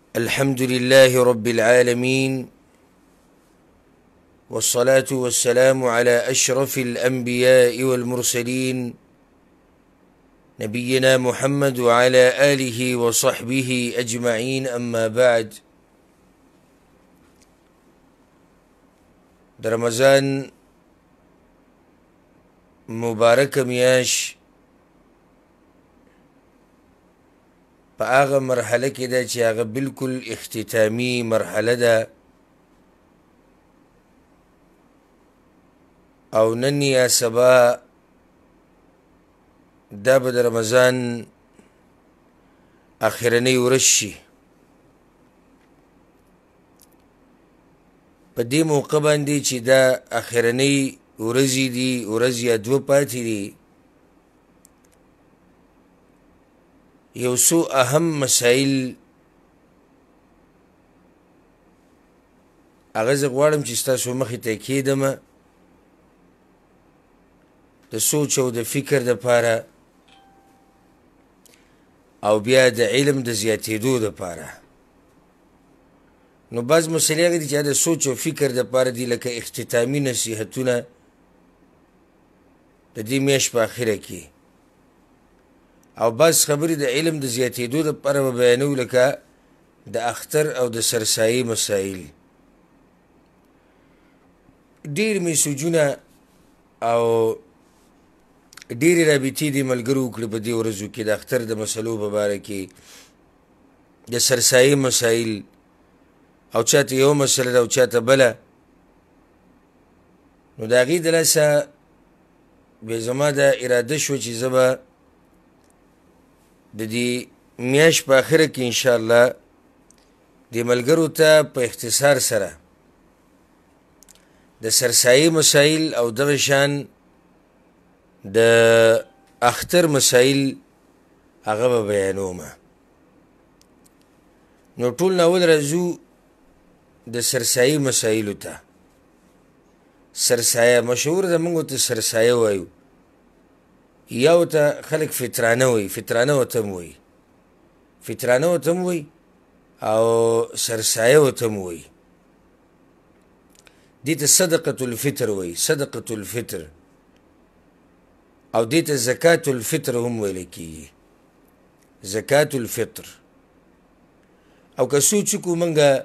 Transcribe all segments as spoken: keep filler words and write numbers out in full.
الحمد لله رب العالمين والصلاة والسلام على أشرف الأنبياء والمرسلين نبينا محمد وعلى آله وصحبه أجمعين. أما بعد، در رمضان مبارک میاش په هغه مرحله کې ده چې هغه بالکل اختتامی مرحله ده او نن یا سبا دا به د رمضان اخرنی ورځ شي. په دې موقع باندې چې دا اخرنی ورځې دي، ورځ یا دوه پاتې دي، یو څو اهم مسائل هغه زه غواړم چې ستاسو مخې ته کېږدمه د سوچ او د فکر دپاره او بیا د علم د زیاتېدو دپاره. نو بعض مسئلې هغه دي چې د سوچ او فکر دپاره دي، لکه اختتامي نصیحتونه د دې میاشت په اخره کې، او بعض خبرې د علم د زیاتېدو دپاره به بیانوو، لکه د اختر او د سرسایې مسایل. ډېر میسوجونه او ډېرې رابطې دې ملګرو وکړې په دې ورځو کې د اختر د مسلو په باره کې، د سرسایې مسایل، او چاته یو مسله ده او چاته بله. نو د هغې د لاسه بې زما دا اراده شوه چې زه به د دې میاشت په اخره کې انشاءالله دې ملګرو ته په اختصار سره د سرسایې مسایل او دغه شان د اختر مسایل هغه به بیانومه. نو ټول ناول راځو د سرسایې مسایلو ته. سرسایه مشهور ده، موږ ورته سرسایه وایو، یا ورته خلک فطرانه وایي، فطرانه ورته هم وایي، فطرانه ورته هم وایي او سرسایه ورته هم وایي. دې ته صدقة الفطر وایي، صدقة الفطر، او دې ته زکات الفطر هم ویل کېږي، زکات الفطر. او که سوچ وکړو موږ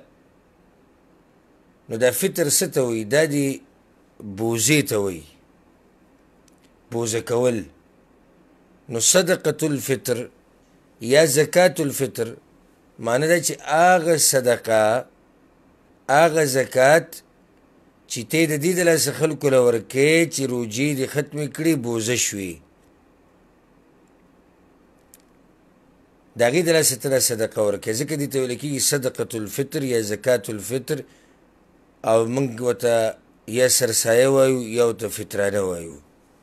نو دا فطر څه ته وایي؟ دا دې بوزې ته وایي، بوزه کول. نو صدقة الفطر یا زکات الفطر معنی دا چې هغه صدقه، هغه زکات چې ته د دې د لاسه خلکو له ورکې چې روجې دې ختمې کړي، بوزه شوي، د هغې د لاسه ته صدقه ورکې، ځکه دې ته ویل کېږي صدقة الفطر یا زکات الفطر، او موږ ورته یا سرسایه وایو یا ورته فطرانه وایو.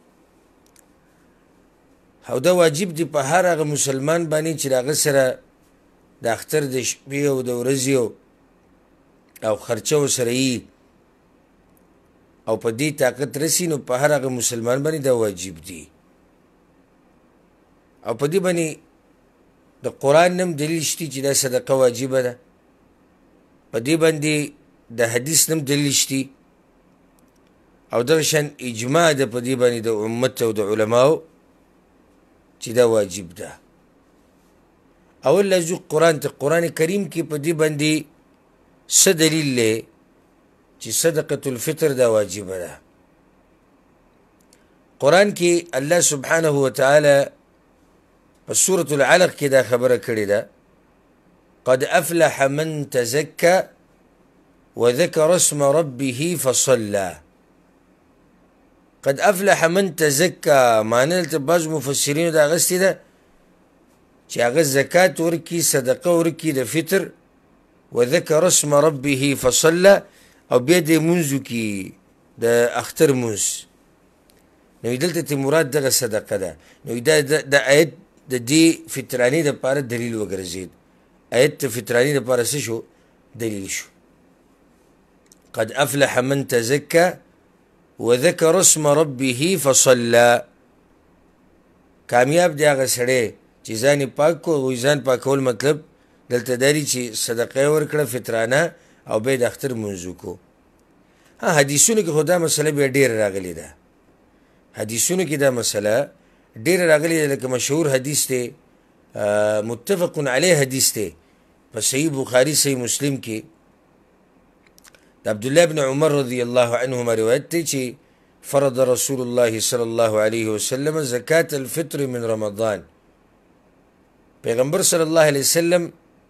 او دا واجب دی په هر هغه مسلمان باندې چې د هغه سره د اختر د شپې او د ورځې او خرچه ورسره وي او په دې طاقت رسي، نو په هر هغه مسلمان باندې دا واجب دی. او په دې باندې د قرآن نم دلیل شته چې دا صدقه واجبه ده، په دې باندې د حدیث نم دلیل شته، او دغه شان اجماع ده په دې باندې د امت او د علماو چې دا واجب ده. اول لازو قرآن ته، قرآن کریم کې په دې باندې څه دلیل دی چې صدقة الفطر دا واجبه ده؟ قرآن کې الله سبحانه وتعالی په سورة العلق کې دا خبره کړې ده، قد افلح من تزکى وذكر اسم ربه فصلى. قد افلح من تزکى معنی دلته بعض مفسرینو دا اخیستې ده چې هغه زکات ورکي، صدقه ورکي د فطر، وذكر اسم ربه فصلى، او بیا دې مونځ وکړي د اختر مونځ. نو دلته ته مراد دغه صدقه ده. نو دا د آیت د دې فطرانې دپاره دلیل وګرځېد، آیت د فطرانې دپاره څه شو؟ دلیل شو. قد افلح من تزکى وذكر اسم ربه فصلى. کامیاب دی هغه سړی چې ځان یې پاک کو، ځان پاکول مطلب دلته دا دي چې صدقه یې ورکړه فطرانه او بیا د اختر لمونځ وکړو. ها حدیثونو کې خو دا مسله بیا ډېره راغلې ده، حدیثونو کې دا مسله ډېره راغلې ده، لکه مشهور حدیث دی متفق علیه حدیث دی په صحیح بخاري صحیح مسلم کې د عبدالله بن عمر رضی الله عنهما روایت دی چې فرض رسول الله صلی الله علیه وسلم زکات الفطر من رمضان. پیغمبر صلی الله علیه وسلم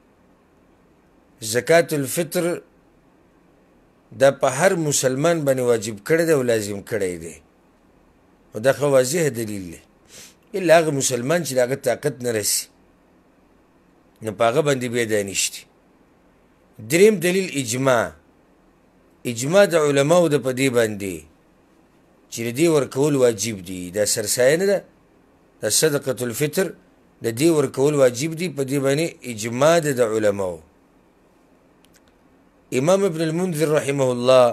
زکات الفطر دا په هر مسلمان باندې واجب کړی دی او لازم کړی دی، او دا خو واضح دلیل دی، الا هغه مسلمان چې د هغه طاقت نه رسي نو په هغه باندې بیا دا نشتي. دریم دلیل اجماع، اجماع د علماو د په دې باندې چې د دې ورکول واجب دي. دا سرسایه نه ده، دا صدقة الفطر د دې ورکول واجب دي، په دې باندې اجماع ده د علماو. امام ابن المنذر رحمه الله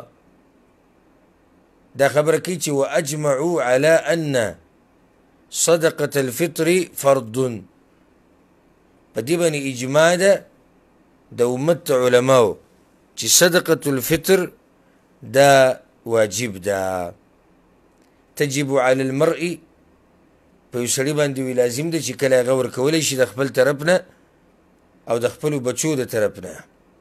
دا خبره کوي چې واجمعوا على ان صدقة الفطر فرض، په دې باندې اجماع ده د امت علماو چې صدقة الفطر دا واجب ده. تجب على المرء، په یو سړي باندې وی لازم ده چې کله هغه ورکولی شي د خپل طرف نه او د خپلو بچو د طرف نه.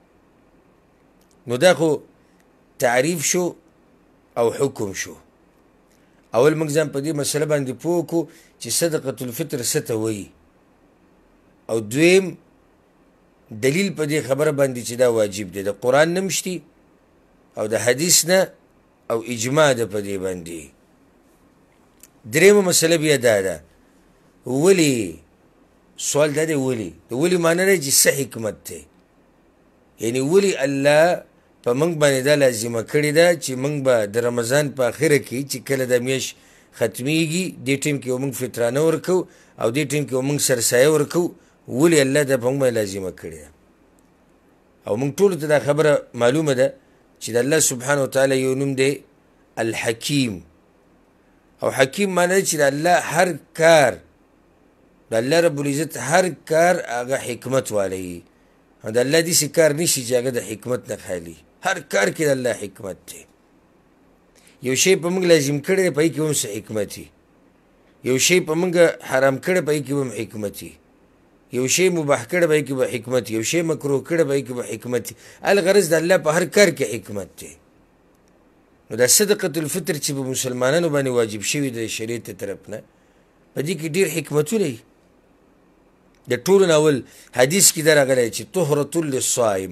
نو دا خو تعریف شو او حکم شو. اول موږ ځان په دې مسله باندې پوه کړو چې صدقة الفطر څه ته وایي، او دویم دلیل په دې خبره باندې چې دا واجب دی د قرآن نه مشتي او د حدیث نه او اجماع ده په دې باندې. دریمه مسله بیا دا ده ولې، سوال دا دی ولې، د ولې معنی دی چې څه حکمت دی، یعنی ولې الله په موږ باندې دا لازمه کړې ده چې موږ به د رمضان په اخره کې چې کله دا میاشت ختمیږي دې ټیم کې به موږ فطرانه ورکوو او دې ټیم کې به موږ سرسایه ورکوو، ولې الله دا په موږ باندې لازمه کړې ده. او موږ ټولو ته دا خبره معلومه ده چې د الله سبحانه وتعالی یو نوم دی الحکیم، او حکیم معنی چې د الله هر کار، د الله رب العزت هر کار هغه حکمت والی، او د الله داسې کار نشي چې هغه د حکمت نه خالي، هر کار کې د الله حکمت دی. یو شی په موږ لازم کړی دی په هغې کې هم څه حکمت وي، یو شی په موږ حرام کړی په هغې کې هم حکمت وي، یو شی مباح کړی په هغې کې به حکمت وي، یو شی مکروه کړی په هغې کې به حکمت وي. الغرض د الله په هر کار کې حکمت دی. نو دا صدقة الفطر چې په مسلمانانو باندې واجب شوي د شریعت طرف نه، په دې کې ډېر حکمتونه وي. د ټولو نه اول حدیث کې دا راغلی چې طهرة للصائم،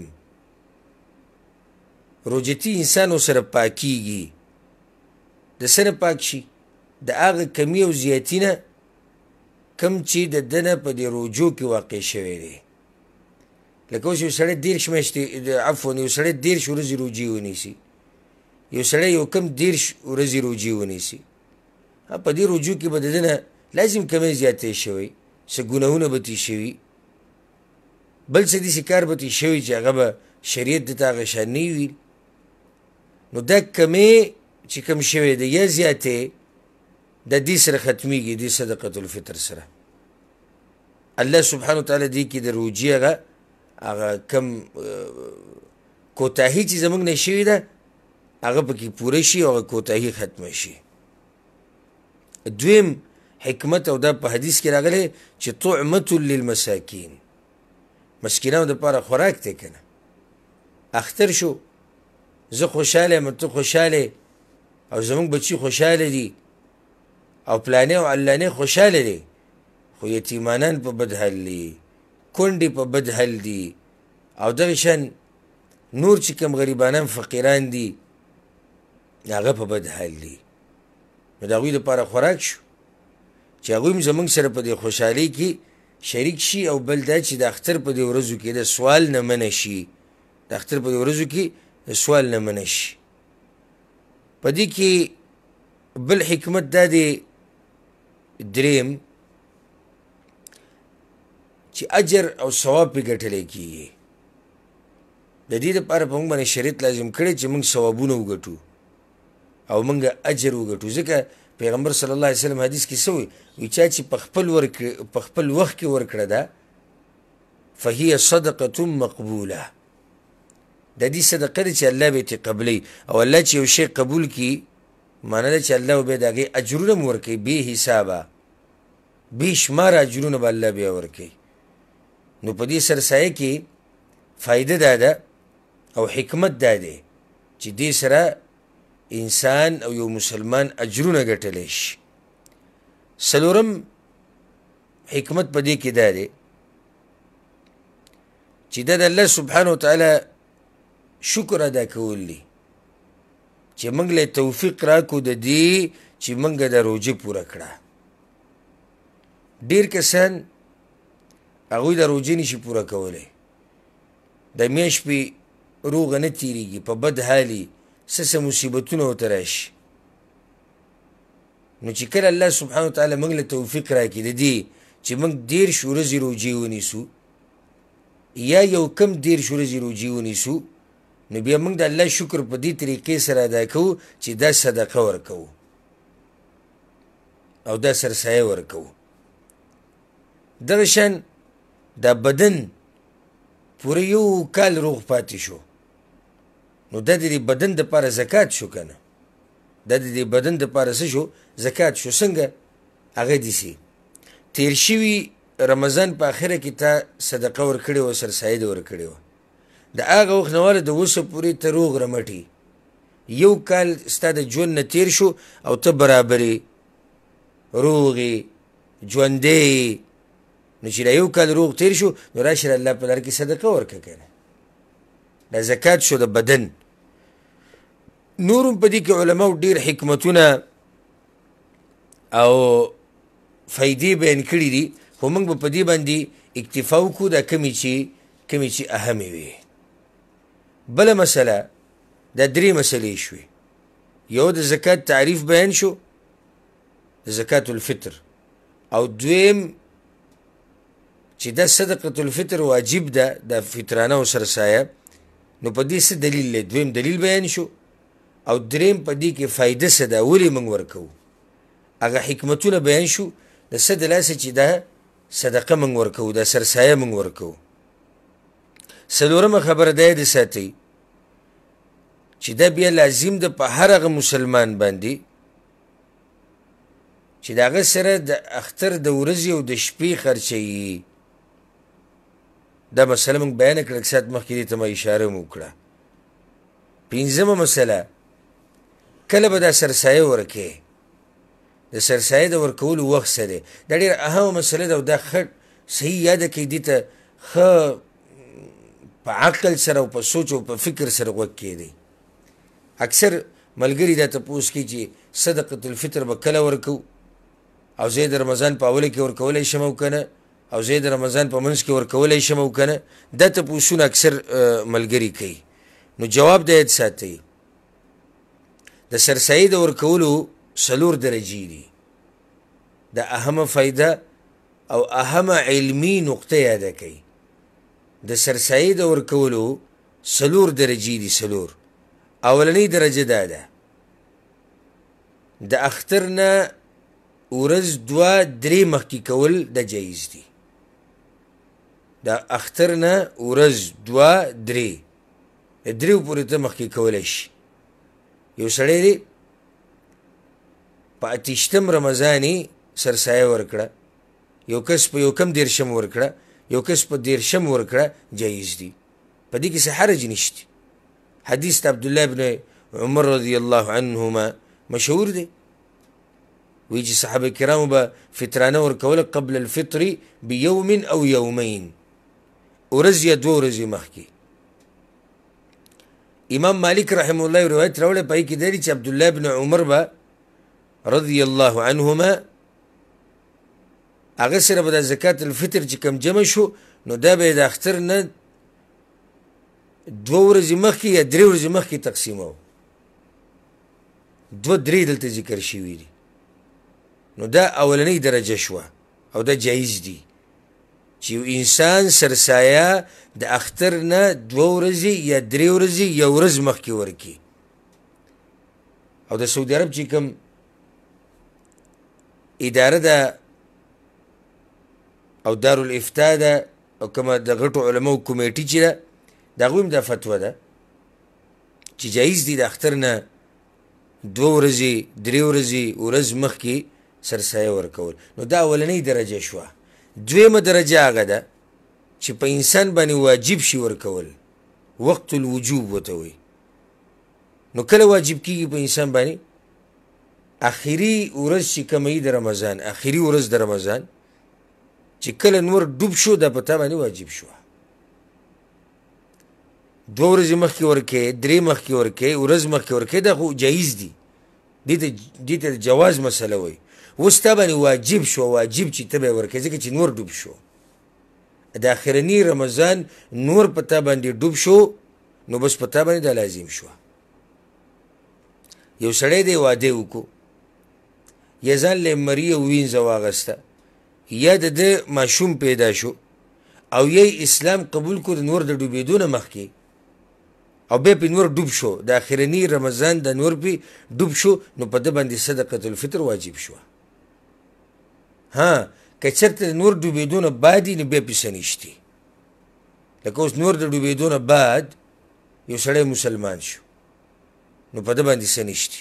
روجتي انسان ورسره پاکیږي. د څه نه پاک شي؟ د هغه کمي او زیاتي نه کم چې د ده نه په دې روجو کې واقع شوی دی. لکه اوس یو سړی دېرش میاشتې عفوا یو سړی دېرش ورځې روجې ونیسي، یو سړی یو کم دېرش ورځې روجې ونیسي، په دې روجو کې به د ده نه لازم کمی زیاتی شوی، څه ګناهونه به ترې شوي، بل څه داسې کار به ترې شوی چې هغه به شریعت دته هغه شان نه وي. نو دا کمی چې کم شوی دی یا زیاتی د دې سره ختمیږي، دې صدقة الفطر سره. الله سبحانه وتعالی دې کې د روجې هغه هغه کم کوتاهي چې زموږ نه شوې ده هغه پکې پوره شي او هغه کوتاهي ختمه شي. دویم حکمت او دا په حدیث کې راغلی چې طعمة للمساکین، مسکینانو دپاره خوراک دی که نه. اختر شو، زه خوشحاله یم، ته خوشحاله او زموږ بچي خوشحاله دي او پلانې او علانې خوشحاله دي، خو یتیمانان په بد حل دي، کونډې په بد حل دي، او دغه شان نور چې کوم غریبانان فقیران دي هغه په بد حال دي. نو د هغوی دپاره خوراک شو چې هغوی هم زموږ سره په دې خوشحالۍ کې شریک شي. او بل دا چې د اختر په دې ورځو کې د سوال نه منع شي، د اختر په دې ورځو کې د سوال نه منع شي. په دې کې بل حکمت دا دی دریم چې اجر او ثواب پې ګټلی کېږي. د دې دپاره په موږ باندې شریعت لازم کړی چې موږ ثوابونه وګټو او موږ اجر وګټو. ځکه پیغمبر صلی الله علیه وسلم حدیث کې څه وایي؟ وایي چا چې په خپل ورکړه په خپل وخت کې ورکړه ده، فهي صدقة مقبوله. د دې صدقه ده چې الله به ترې قبلوي، او الله چې یو شی قبول کړي معنی ده چې الله به د هغې اجرونه م ورکوي بې حسابه، بې شماره اجرونه به الله بیا ورکوي. نو په دې سرسایه کې فایده دا ده او حکمت دا دی چې دې سره انسان او یو مسلمان اجرونه ګټلی شي. څلورم حکمت په دې کې دا دی چې دا د الله سبحانه وتعالی شکر ادا کول دي چې موږ له توفیق راکو د دې چې موږ د روژې پوره کړه. ډېر کسان هغوی د روژې نشي پوره کولی، د میاشت پې روغه نه تېرېږي، په بد حالي څه څه مصیبتونه ورته راشي. نو چې کله الله سبحانه وتعالی موږ له توفیق راکړي د دې چې موږ دېرش ورځې روژې ونیسو یا یو کم دېرش ورځې روژې ونیسو، نو بیا موږ د الله شکر په دې طریقې سره ادا کوو چې دا صدقه ورکوو او دا سرسایه ورکوو. دغه شان دا بدن پوره یو کال روغ پاتې شو، نو دا د دې بدن دپاره زکات شو که نه؟ دا د دې بدن دپاره څه شو؟ زکات شو. څنګه؟ هغه داسې تېر شوي رمضان په آخره کې تا صدقه ورکړې وه، سرسایه دې ورکړې وه، د هغه وخت نه واله د اوسه پورې ته روغ رمټې، یو کال ستا د ژوند نه تېر شو او ته برابرې روغې ژوندی یې. نو چې دا یو کال روغ تېر شو نو راشي د الله په لار کې صدقه ورکړه که نه؟ دا زکات شو د بدن. نور هم په دې کې علماو ډېر حکمتونه او فایدې بیان کړي دي، خو موږ به په دې باندې اکتفا وکړو دا کمې چې کمې چې اهمې وي. بله مسله دا درې مسلې شوې. یو د زکات تعریف بیان شو، د زکات الفطر، او دویم چې دا صدقة الفطر واجب ده د فطرانه او سرسایه، نو په دې څه دلیل دی؟ دویم دلیل بیان شو، او دریم په دې کې فایده څه ده، ولې موږ ورکوو، هغه حکمتونه بیان شو د څه د لاسه چې دا صدقه موږ ورکوو، دا سرسایه موږ ورکوو. څلورمه خبره دا یې د ساتئ چې دا بیا لازم ده په هر هغه مسلمان باندې چې د هغه سره د اختر د ورځې او د شپې خرچوي. دا مسله موږ بیانه کړه، لږ ساعت مخکې دې ته ما اشاره مو وکړه. پنځمه مسله، کله به دا سرسایه ورکې، د سرسایه د ورکولو وخت څه دی؟ دا ډېره اهمه مسله ده او دا ښه صحیح یاده کړئ، دې ته ښه په عقل سره او په سوچ او په فکر سره غوږ کېږدئ. اکثر ملګري دا تپوس کوي چې صدقة الفطر به کله ورکوو، او زه د رمضان په اوله کې ورکولی شم او که نه، او زه د رمضان په منځ کې ورکولی شم او که نه. دا تپوسونه اکثر ملګري کوي. نو جواب دا یاد ساتئ، د سرسایې د ورکولو څلور درجې دي. د اهمه فایده او اهمه علمي نقطه یاده کوي. د سرسایې د ورکولو څلور درجې دي. څلور. اولنۍ درجه دا ده، د اختر نه ورځ دوه درې مخکې کول د جایز دي. د اختر نه ورځ دوه درې دریو پورې ته مخکې کولی شي. یو سړی دی په اتیشتم رمضان یې سرسایه ورکړه، یو کس په یو کم دېرشم ورکړه، یو کس په دېرشم ورکړه، جایز دي، په دې کې څه حرج نشته. حدیث د عبدالله ابن عمر رضی الله عنهما مشهور دی، وی چې صحابه کرامو به فطرانه ورکوله قبل الفطر بیوم او یومین، ورځ یا دوه ورځې مخکې. امام مالک رحمه الله روایت راوړی، په هغې کې دی چې عبدالله ابن عمر به رضی الله عنهما هغه سره به د زکات الفطر چې کوم جمع شو، نو دا به یې د اختر نه دوه ورځې مخکې یا درې ورځې مخکې تقسیمو. دوه درې دلته ذکر شوي دي. نو دا اولنۍ درجه شوه او دا جایز دي چې یو انسان سرسایه د اختر نه دوه ورځې یا درې ورځې یا ورځ مخکې ورکړي. او د سعودي عرب چې کوم اداره ده او دارالافتا ده او کومه د غټو علماو کمیټي چې ده د هغوی هم دا فتوه ده چې جایز دي د اختر نه دوه ورځې درې ورځې ورځ مخکې سرسایه ورکول. نو دا اولنۍ درجه شوه. دویمه درجه هغه ده چې په انسان باندې واجب شي ورکول، وقت الوجوب ورته وایي. نو کله واجب کېږي په انسان باندې؟ اخري ورځ چې کومه وي د رمضان، اخري ورځ د رمضان چې کله نور ډوب شو دا په تا باندې واجب شوه. دوه ورځې مخکې ورکې، درې مخکې ورکې، ورځ مخکې ورکې، دا خو جایز دي، دې ته جواز مسله وایي. اوس تا باندې واجب شو، واجب چې ته به یې ورکې ځکه چې نور ډوب شو. د اخرني رمضان نور په تا باندې ډوب شو نو بس په تا باندې دا لازم شوه. یو سړی دی واده وکړو، یا ځان له مري او وینځه واغسته، یا د ده ماشوم پیدا شو او یا اسلام قبول کړو د نور د ډوبېدو نه مخکې او بیا پې نور ډوب شو، د اخرني رمضان د نور پې ډوب شو، نو په ده باندې صدقة الفطر واجب شوه. ها که چېرته د نور ډوبېدو نه بعد یې نو بیا پې څه نشتي. لکه اوس نور د ډوبېدو نه بعد یو سړی مسلمان شو نو په ده باندې څه نشتي.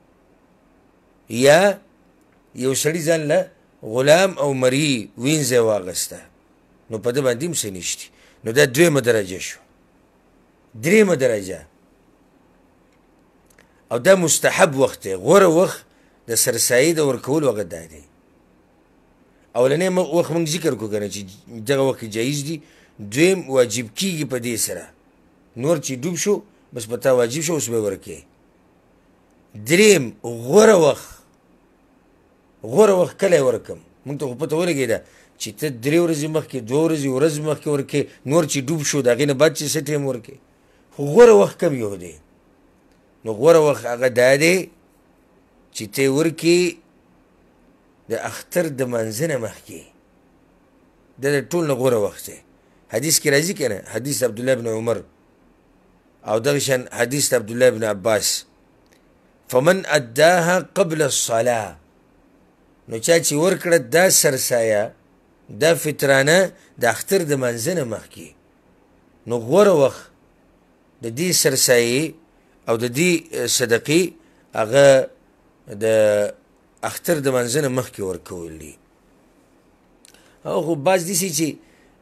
یا یو سړي ځان له غلام او مري وینځه یې واغسته نو په ده باندې هم څه نشتي. نو دا دویمه درجه شو. درېیمه درجه او دا مستحب وخت دی، غوره وخت د سرسایې د ورکولو هغه دا دی. اولنی وخت موږ ذکر کړو که نه چې دغه وخت جایز دي. دویم واجب کېږي په دې سره، نور چې ډوب شو بس په تا واجب شو، اوس به یې ورکې. دریم غوره وخت، غوره وخت کله یې ورکم؟ موږ ته خو پته ولګېده چې ته درې ورځې مخکې، دوه ورځې ورځ مخکې ورکې، نور چې ډوب شو د هغې نه بعد چې څه ټایم ورکې. خو غوره وخت کم یو دی؟ نو غوره وخت هغه دا دی چې ته یې ورکې د اختر د منځه نه مخکې. دا د ټول نه غوره وخت دی. حدیث کې راځي که نه؟ حدیث عبدالله بن عمر او دغه شان حدیث عبدالله بن عباس، فمن اداها قبل الصلاه، نو چا چې ورکړه دا سرسایه دا فطرانه د اختر د منځه نه مخکې، نو غوره وخت د دې سرسایې او د دې صدقې هغه د اختر د منځه نه مخکې ورکول دي. او خو بعض داسې چې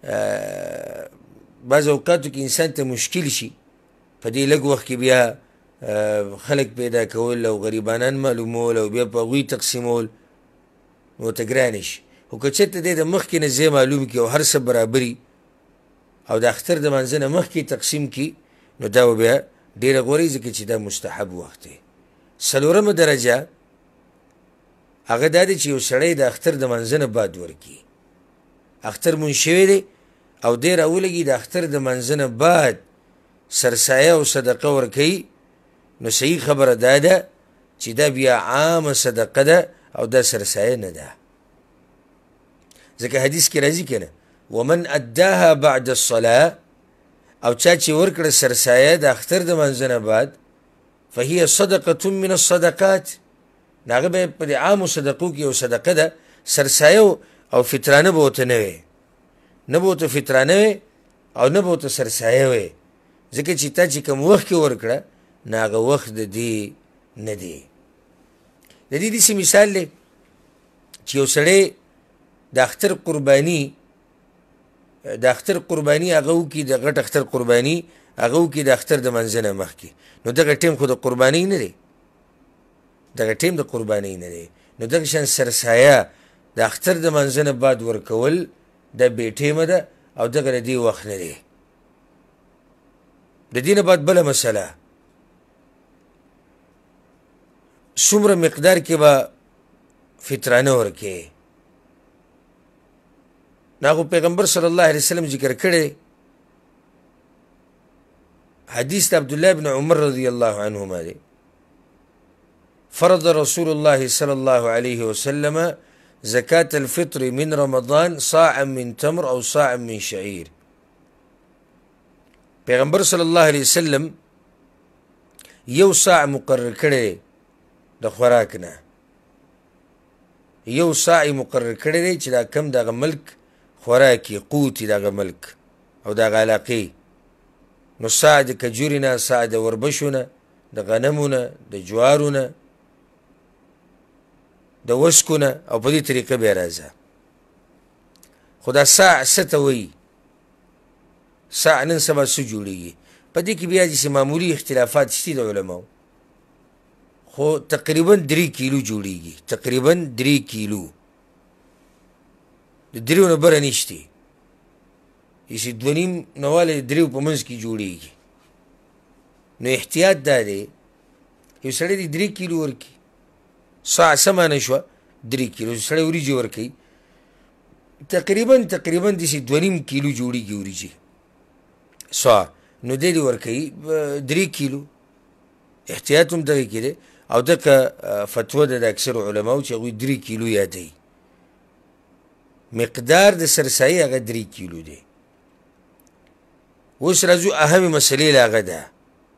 بعض اوقاتو کې انسان ته مشکل شي په دې لږ وخت کې بیا خلک پیدا کول او غریبانان معلومول او بیا په هغوی تقسیمول نو ورته ګرانې شي. خو که چېرته دی د مخکې نه ځای معلوم کړي او هر څه برابري او د اختر د منځه نه مخکې تقسیم کړي نو دا به بیا ډېره غوره وي ځکه چې دا مستحب وخت دی. څلورمه درجه هغه دا دی چې یو سړی د اختر د منځه نه بعد ورکړي. اختر مونځ شوی دی او دی راولګي د اختر د منځه نه بعد سرسایه او صدقه ورکوي، نو صحیح خبره دا ده چې دا بیا عامه صدقه ده او دا سرسایه نه ده. ځکه حدیث کې راځي که نه؟ ومن اداها بعد الصلاه، او چا چې ورکړه سرسایه د اختر د منځه نه بعد، فهي صدقه من الصدقات، نو هغه به په دې عامو صدقو کې یو صدقه ده. سرسایه او فطرانه به ورته نه وی، نه به ورته فطرانه وی او نه به ورته سرسایه وی، ځکه چې تا چې کوم وخت کې ورکړه نو هغه وخت د دې نه دی. د دې داسې مثال دی چې یو سړی د اختر قرباني د اختر قرباني هغه وکړي، د غټ اختر قرباني هغه وکړي د اختر د منځه نه مخکې، نو دغه ټیم خو د قربانۍ نه دی، دغه ټیم د قربانۍ نه دی. نو دغه شان سرسایه د اختر د منځه نه بعد ورکول دا بې ټیمه ده او دغه د دې وخت نه دی. د دې نه بعد بله مسله، څومره مقدار کې به فطرانه ورکې؟ نو خو پیغمبر صلی الله علیه وسلم ذکر کړی حدیث د عبدالله بن عمر رضی الله عنهما دی، فرض رسول الله صلی الله علیه وسلم زکاة الفطر من رمضان صاعا من تمر او صاعا من شعیر. پیغمبر صلی الله علیه وسلم یو صاع مقرر کړی د خوراک نه، یو صاع مقرر کړی دی چې دا کم دغه ملک خوراکي قوت دغه ملک او دغه علاقې. نو ساع د کجوري نه، ساع د وربشو نه، د غنمو نه، د جوارو نه، د وسکو نه، او په دې طریقه بیا راځه. خو دا ساع څه ته وایي؟ ساع نن سبا څه جوړېږي؟ په دې کې بیا داسې معمولي اختلافات شته د علماو، خو تقریبا درې کیلو جوړېږي. تقریبا درې کیلو، د دریو نه بره نشته، داسې دوه نیم نواله د دریو په منځ کې جوړېږي. نو احتیاط دا دی یو سړی دې درې کیلو ورکړي. ساع څه معنی شوه؟ درې کیلو. سړی وریجې ورکوي، تقریبا تقریبا داسې دوه نیم کیلو جوړېږي وریجې ساع. نو دی دې ورکوي درې کیلو. احتیاط هم دغه کې دی، او دغه فتوه ده د اکثرو علماو چې هغوی درې کیلو یادوي. مقدار د سرسایي هغه درې کیلو دی. اوس راځو اهمې مسلې له هغه ده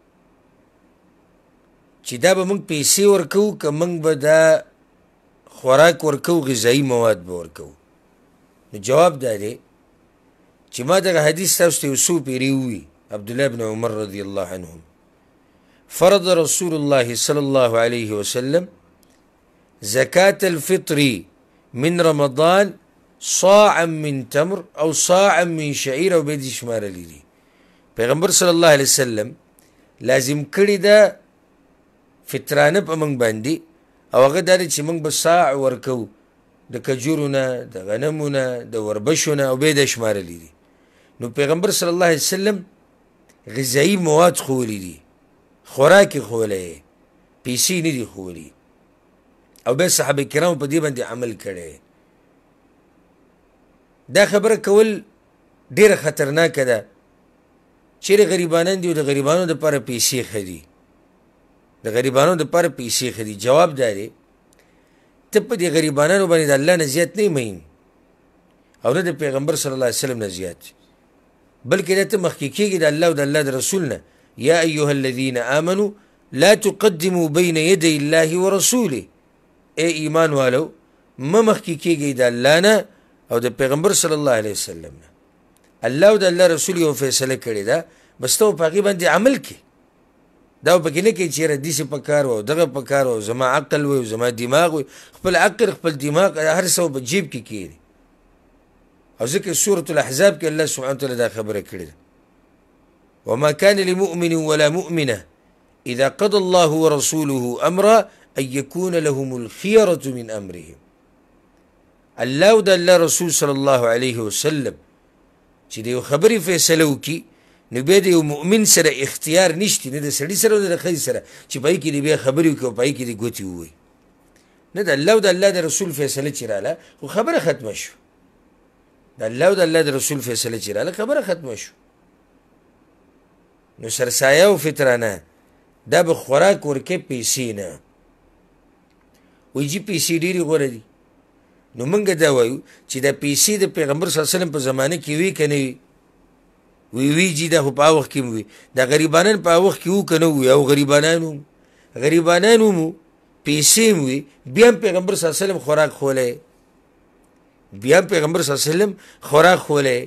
چې دا به موږ پیسې ورکوو که موږ به دا خوراک ورکوو، غذایي مواد به ورکوو. نو جواب دا دی چې ما دغه حدیث تاسو ته یو څو پیرې ووي. عبدالله بن عمر رضی الله عنهم فرض رسول الله صلى الله عليه وسلم زكاة الفطر من رمضان صاعا من تمر او صاعا من شعير او بيد شمار لدي. پیغمبر صلی الله علیه وسلم لازم کړی دا فطرانه په موږ باندې، او هغه دا دی چې موږ به صاع ورکو د کجورو نه، د غنمو نه، د وربشو نه، او بيد شمارلی دي. نو پیغمبر صلی الله علیه وسلم غذایي مواد ښوولي دي، خوراکي ښوولی، پیسې نه دي ښوولي، او بیا صحابه کرامو په دې باندې عمل کړی. دا خبره کول ډېره خطرناکه ده. چیرې غریبانان دي او د غریبانو دپاره پیسې ښه دي، د غریبانو دپاره پیسې ښه دي. جواب دا دی ته په دې غریبانانو باندې د الله نه زیات نه مین، او نه د پیغمبر صلی الله علیه وسلم نه زیات، بلکې دا ته مخکې کېږي د الله او د الله د رسول نه. یا ایها الذین آمنوا لا تقدموا بین یدی الله ورسوله. ای ایمان والو مه مخکې کېږئ د الله نه او د پیغمبر صلی الله علیه وسلم نه. الله او د الله رسول یو فیصله کړې ده، بس ته په هغې باندې عمل کې. دا به پکې نه کوي چې یاره داسې په کار و او دغه په کار و، زما عقل وی او زما دماغ وی. خپل عقل خپل دماغ هر څه په جیب کې کېږي. او ځکه سورة الاحزاب کې الله سبحانه وتعالی دا خبره کړې ده وما كان لمؤمن ولا مؤمنة إذا قضى الله ورسوله أمرا أن يكون لهم الخيرة من أمرهم. الله او د الله رسول صلی الله علیه وسلم چې د یو خبرې فیصله وکړي، نو بیا د یو مؤمن سره اختیار نشته، نه د سړي سره او د ښځې سره چې په هغې کې دې بیا خبرې وکړي او په هغې کې دې ګوتې ووایي. نه د الله او د الله د رسول فیصله چې راله خو خبره ختمه شو. د الله او د الله د رسول فیصله چې راله خبره ختمه شو. نو سرسایه او فطرانه دا به خوراک ورکوي، پیسې نه. وایي جي پیسې ډېرې غوره دي. نو موږ دا وایو چې دا پیسې د پیغمبر صلی الله علیه وسلم په زمانه کې وي که نه وي؟ وی وی جي دا خو په هغه وخت کې مو وي. دا غریبانان په هغه وخت کې وو که نه وي؟ او غریبانان وو غریبانان ومو، پیسې مو وي، بیا هم پیغمبر صلی الله علیه وسلم خوراک خولی، بیا هم پیغمبر صلی الله علیه وسلم خوراک خولی.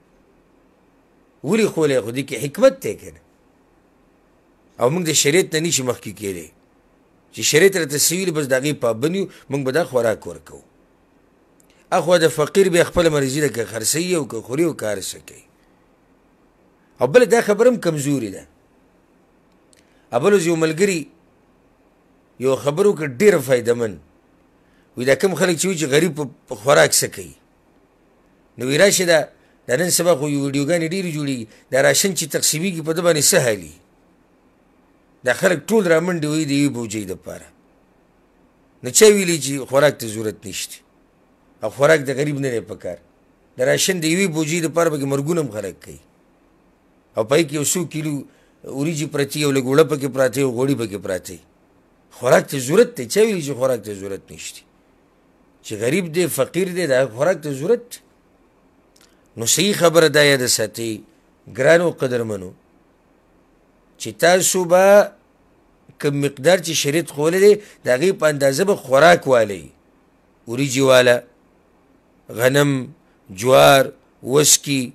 ولې خولی؟ خو دې کې حکمت دی که نه؟ او موږ د شریعت نه نشي مخکې کېدی چې شریعت راته څه ویلي بس د هغې پابند یو، موږ به دا خوراک ورکوو. اخوا د فقیر بیا خپله مرضي ده، که خرڅوي او که خوري او که هر څه کوي. او بله دا خبره هم کمزوري ده. ابل اوس یو ملګري یو خبر وکړ ډېره فایدهمند، وایي دا کوم خلک چې وایي چې غریب په خوراک څه کوي، نو وایي راشي دا دا نن سبا خو ویډیوګانې ډېرې جوړېږي، دا راشن چې تقسیمېږي په ده باندې څه حالي، دا خلک ټول را منډې وایي د یوې بوجۍ دپاره. نو چا ویلي چې خوراک ته ضرورت نشته او خوراک د غریب نه دی په کار. د راشن د یوې بوجۍ دپاره پکې مرګونه هم خلک کوي، او په کې یو څو کیلو وریجې پرتې او لږ اوړه پکې پراته او غوړي پکې پراته. خوراک ته ضرورت دی. چا ویلي چې خوراک ته ضرورت نشته؟ چې غریب دی فقیر دی دا خوراک ته ضرورت. نو صحیح خبره دا یاده ساتئ ګرانو قدرمنو چې تاسو به کوم مقدار چې شریعت ښوولی دی د هغې په اندازه به خوراک والی، وریجې واله، غنم، جوار وسکي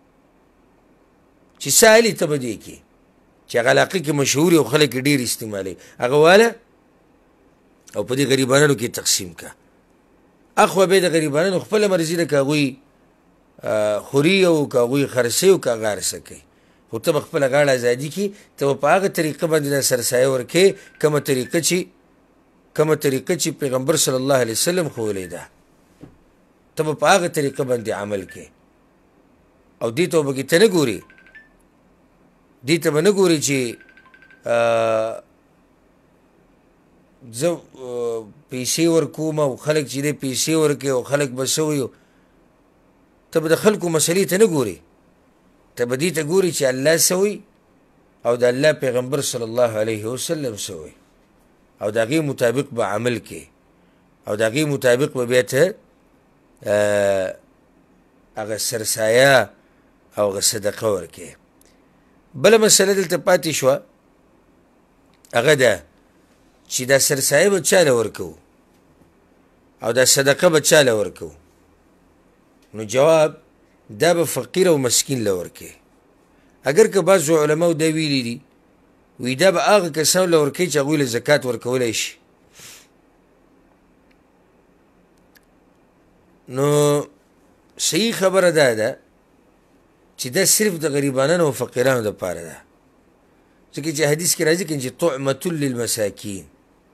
چې سایلې ته به دې کې چې هغه علاقه کې مشهور او خلک یې ډېر استعمالوي هغه واله او په دې غریبانانو کې تقسیم کا اخوا به د غریبانانو خپله مرضي ده که هغوی خوري او که هغوی خرڅوي او که هغه هر څه کوي خو ته به خپله غاړه ازادي کړي ته به په هغه طریقه باندې دا سرسایه ورکوې کومه طریقه چې کومه طریقه چې پیغمبر صلی الله علیه وسلم ښوولې ده ته به په هغه طریقه باندې عمل کوې او دې ته به پکې ته نه ګورې دې ته به نه ګورې چې زه پیسې ورکوم او خلک چې دی پیسې ورکوي او خلک به څه وي ته به د خلکو مسلې ته نه ګورې ته به دې ته ګورې چې الله څه وي او د الله پیغمبر صلی الله علیه وسلم څه وي او د هغې مطابق به عمل کې او د هغې مطابق به بیا ته هغه سرسایه او هغه صدقه ورکې بله مسله دلته پاتې شوه هغه ده چې دا سرسایه به چاله ورکوو او دا صدقه به چاله ورکوو نو جواب دا به فقیر او مسکین له ورکې اگر که بعضو علماو دا ویلي دي وی دا به هغه کسانو له ورکوي چې هغوی له زکات ورکولی شي نو صحیح خبره دا ده چې دا صرف د غریبانانو او فقیرانو دپاره ده ځکه چې حدیث کې راځي چې طعمة للمساکین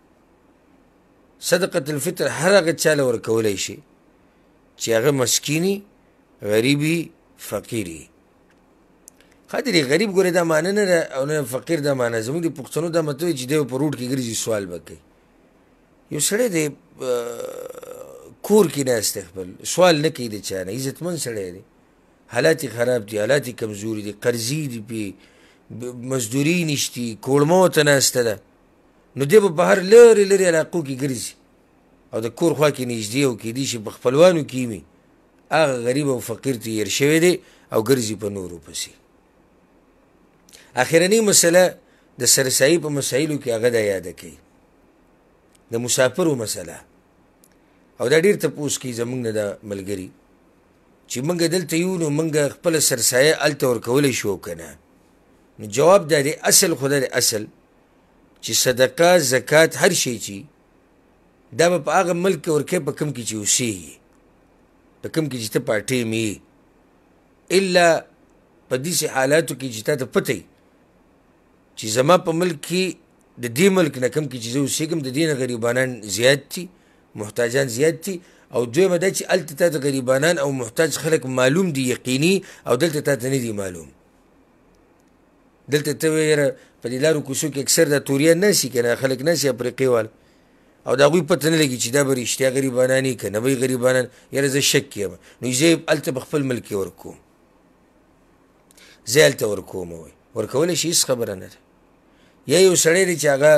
صدقة الفطر هر هغه چاله ورکولی شي چې هغه مسکینی غریبی فقیری خاطر غریب ګوره دا معنی نه ده او نه فقیر دا معنی زموږ د پښتنو دا مطلب چې دی په روډ کې ګرځي سوال به کوي یو سړی دی کور کې ناست دی خپل سوال نه کوي د چا نه عزتمند سړی دی حالات خراب دي حالات کمزوري دي قرضې دي پې مزدوري نشتي کوړمه ورته ناسته ده نو دی به بهر لرې لرې علاقو کې ګرځي او د کور خوا کې نږدې او کیدای شي په خپلوانو کې وي هغه غریب او فقیر ته هېر شوی دی او ګرځي په نورو پسې اخرنۍ مسله د سرسایي په مسایلو کې هغه دا یاده کوي د مسافرو مسله او دا ډېر تپوس کوي زموږ نه دا ملګري چې موږ دلته یو نو موږ خپله سرسایه هلته ورکولی شو که نه نو جواب دا دی اصل خو دا دی اصل چې صدقه زکات هر شی چې دا به په هغه ملک کې ورکوې په کوم کې چې اوسېږي په کوم کې چې ته پارټیم یې الا په داسې حالاتو کې چې تا ته پته وي چې زما په ملک کې د دې ملک نه کوم کې چې زه اوسېږم د دې نه غریبانان زیات دي محتاجان زیات دي او دویمه دا چې هلته تا ته غریبانان او محتاج خلک معلوم دي یقیني او دلته تا ته نه دي معلوم دلته ته یاره په دې لارو کوڅو کې اکثر دا توریان ناسي که نه خلک ناسي افریقې وال او د هغوی پته نه لګي چې دا به رښتیا غریبانان یي که نه به یې غریبانان یاره زه شک کې یم نو زه یې هلته په خپل ملک کې ورکوم زه هلته ورکوم وایي ورکولی شي هېڅ خبره نه ده یا یو سړی دی چې هغه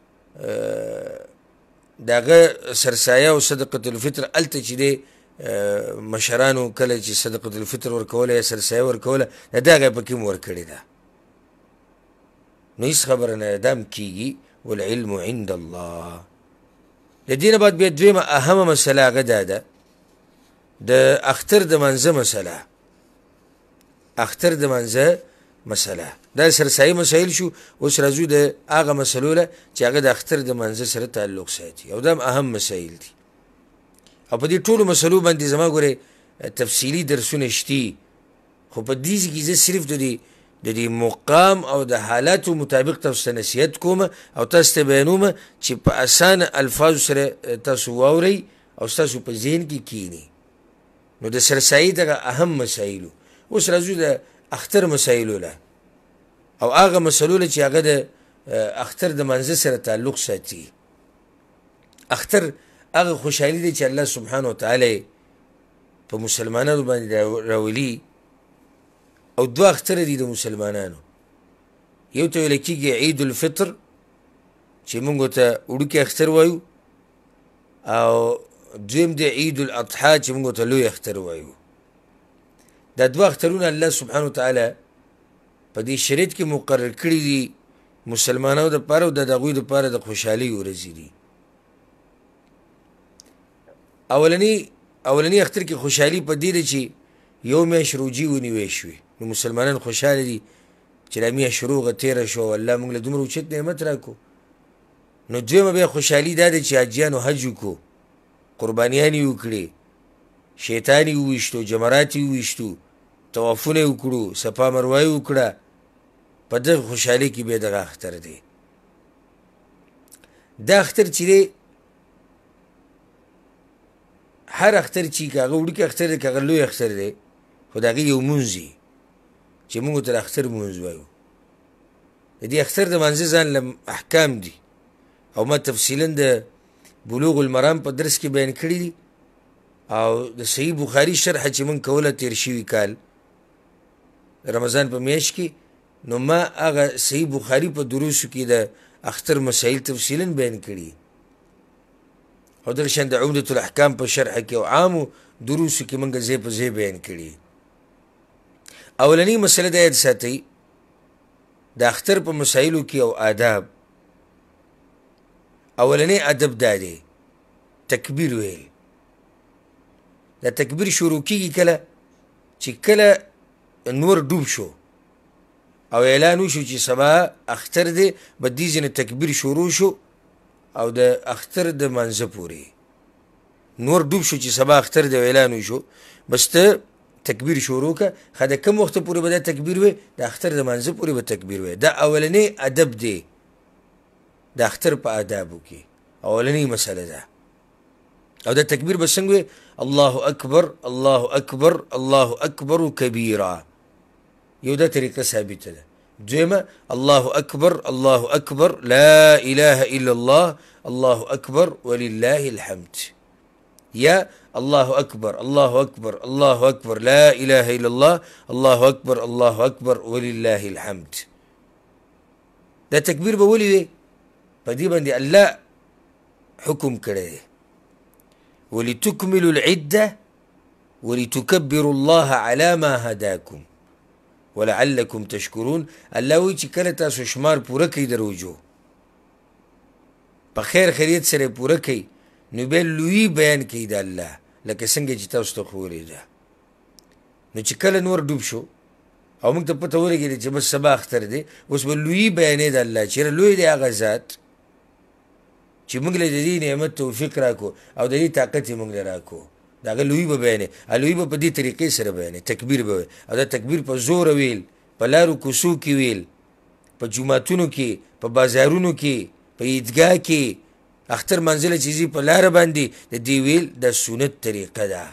د هغه سرسایه او صدقة الفطر هلته چې دی مشرانو کله چې صدقة الفطر ورکوله یا سرسایه ورکوله د ده هغه یې پکې هم ورکړې ده نو هېڅ خبره نه ده دا هم کېږي والعلم عند الله د دې نه بعد بیا دویمه اهمه مسله هغه دا ده د اختر د منځه مسله اختر د منځه مسله دا سرسایي مسایل شو اوس راځو د هغه مسلو له چې هغه د اختر د منځه سره تعلق ساتي او دا هم اهم مسایل دي او په دې ټولو مسلو باندې زما ګورې تفصیلي درسونه شتي خو په دې کې زه صرف د دې د دې مقام او د حالاتو مطابق تاسو ته نصیحت کوم او تاسو ته بیانوم چې په اسانه الفاظو سره تاسو واورئ او ستاسو په ذهن کې کینی نو د سرسایي دغه اهم مسایلو اوس راځو د اختر مسایلو له او هغه مسلو له چې هغه د اختر د منځه سره تعلق ساتي اختر هغه خوشحالي دی چې الله سبحانه وتعالی په مسلمانانو باندې راولي او دوه اختر دي د مسلمانانو یو ته ویل کېږي عید الفطر چې موږ ته وړوکی اختر وایو او دویم دی عید الاضحی چې موږ ته لوی اختر وایو دا دوه اخترونه الله سبحانه وتعالی په دې شریعت کې مقرر کړي دي مسلمانانو دپاره او د هغوی دپاره د خوشحالۍ ورځې دي اولنی اولنی اختر کې خوشحالي په دې ده چې یو میاشت روجي ونیوی شوې نو مسلمانان خوشحاله دي چې دا میاشت روغه تېره شوه الله موږ له دومره اوچت نعمت راکړو. نو دویمه بیا خوشحالي دا ده چې حاجیانو حج وکړو، قربانیان یې وکړې، شیطان یې وویشتو، جمرات یې وویشتو، طوافونه یې وکړو، صفا مروه یې وکړه. په دغه خوشحالۍ کې بیا دغه اختر دی. دا اختر چې دی هر اختر چې که هغه وړوکی اختر دی که هغه لوی اختر دی خو د هغې یو مونځ وي چې موږ ورته د اختر مونځ وایو. د دې اختر د مانځه ځان له احکام دي او ما تفصیلا د بلوغ المرام په درس کې بیان کړي دي او د صحیح بخاري شرحه چې موږ کوله تېر شوي کال رمضان په میاشت کې نو ما هغه صحیح بخاري په دروسو کې د اختر مسائل تفصیلا بیان کړي او دغه شان د عمدة الاحکام په شرحه کې او عامو دروسو کې موږ ځای په ځای بیان کړي. اولنی مسله دا یاد ساتئ د اختر په مسایلو کې او آداب اولنی ادب دا دی تکبیر ویل. دا تکبیر شروع کیږي کله چې کله نور ډوب شو او اعلان وشو چې سبا اختر دی به دې ځینې تکبیر شروع شو او د اختر د منځه پورې نور ډوب شو چې سبا اختر دی او اعلان وشو بس ته تکبیر شروع که خو د کوم وخته پورې به دا تکبیر وی د اختر د منځه پورې به تکبیر وی. دا اولنی ادب دی د اختر په آدابو کې اولنی مسله ده. او دا تکبیر به څنګه وی الله اکبر الله اکبر الله اکبر کبیرا یو دا طریقه ثابته ده. دویمه الله اکبر الله اکبر لا اله الا الله الله اکبر ولله الحمد یا الله اکبر الله اکبر الله اکبر لا اله الا الله الله اکبر الله اکبر ولله الحمد. دا تکبیر به ولې وي په دې باندې الله حکم کړی دی ولتکملوا العده ولتکبروا الله على ما هداکم ولعلکم تشکرون. الله وایي چې کله تاسو شمار پوره کوئ د روژو په خیر خیریت سره پوره کوئ نو بیا لوی بیان کوي د الله لکه څنګه چې تاسو ته خو ولیده. نو چې کله نور ډوب شو او موږ ته پته ولګېده چې بس سبا اختر دی اوس به لوی بیانې د الله چېرې لوی دی هغه ذات چې موږ له د دې نعمت توفیق راکړو او د دې طاقت یې موږ له راکړو د هغه لوی به بیانې لوی به په دې طریقې سره بیانې تکبیر به وي او دا تکبیر په زوره ویل په لارو کوڅو کې ویل په جوماتونو کې په بازارونو کې په عیدګاه کې اختر منزله چې ځي په لاره باندې د دې ویل د سنت طریقه ده.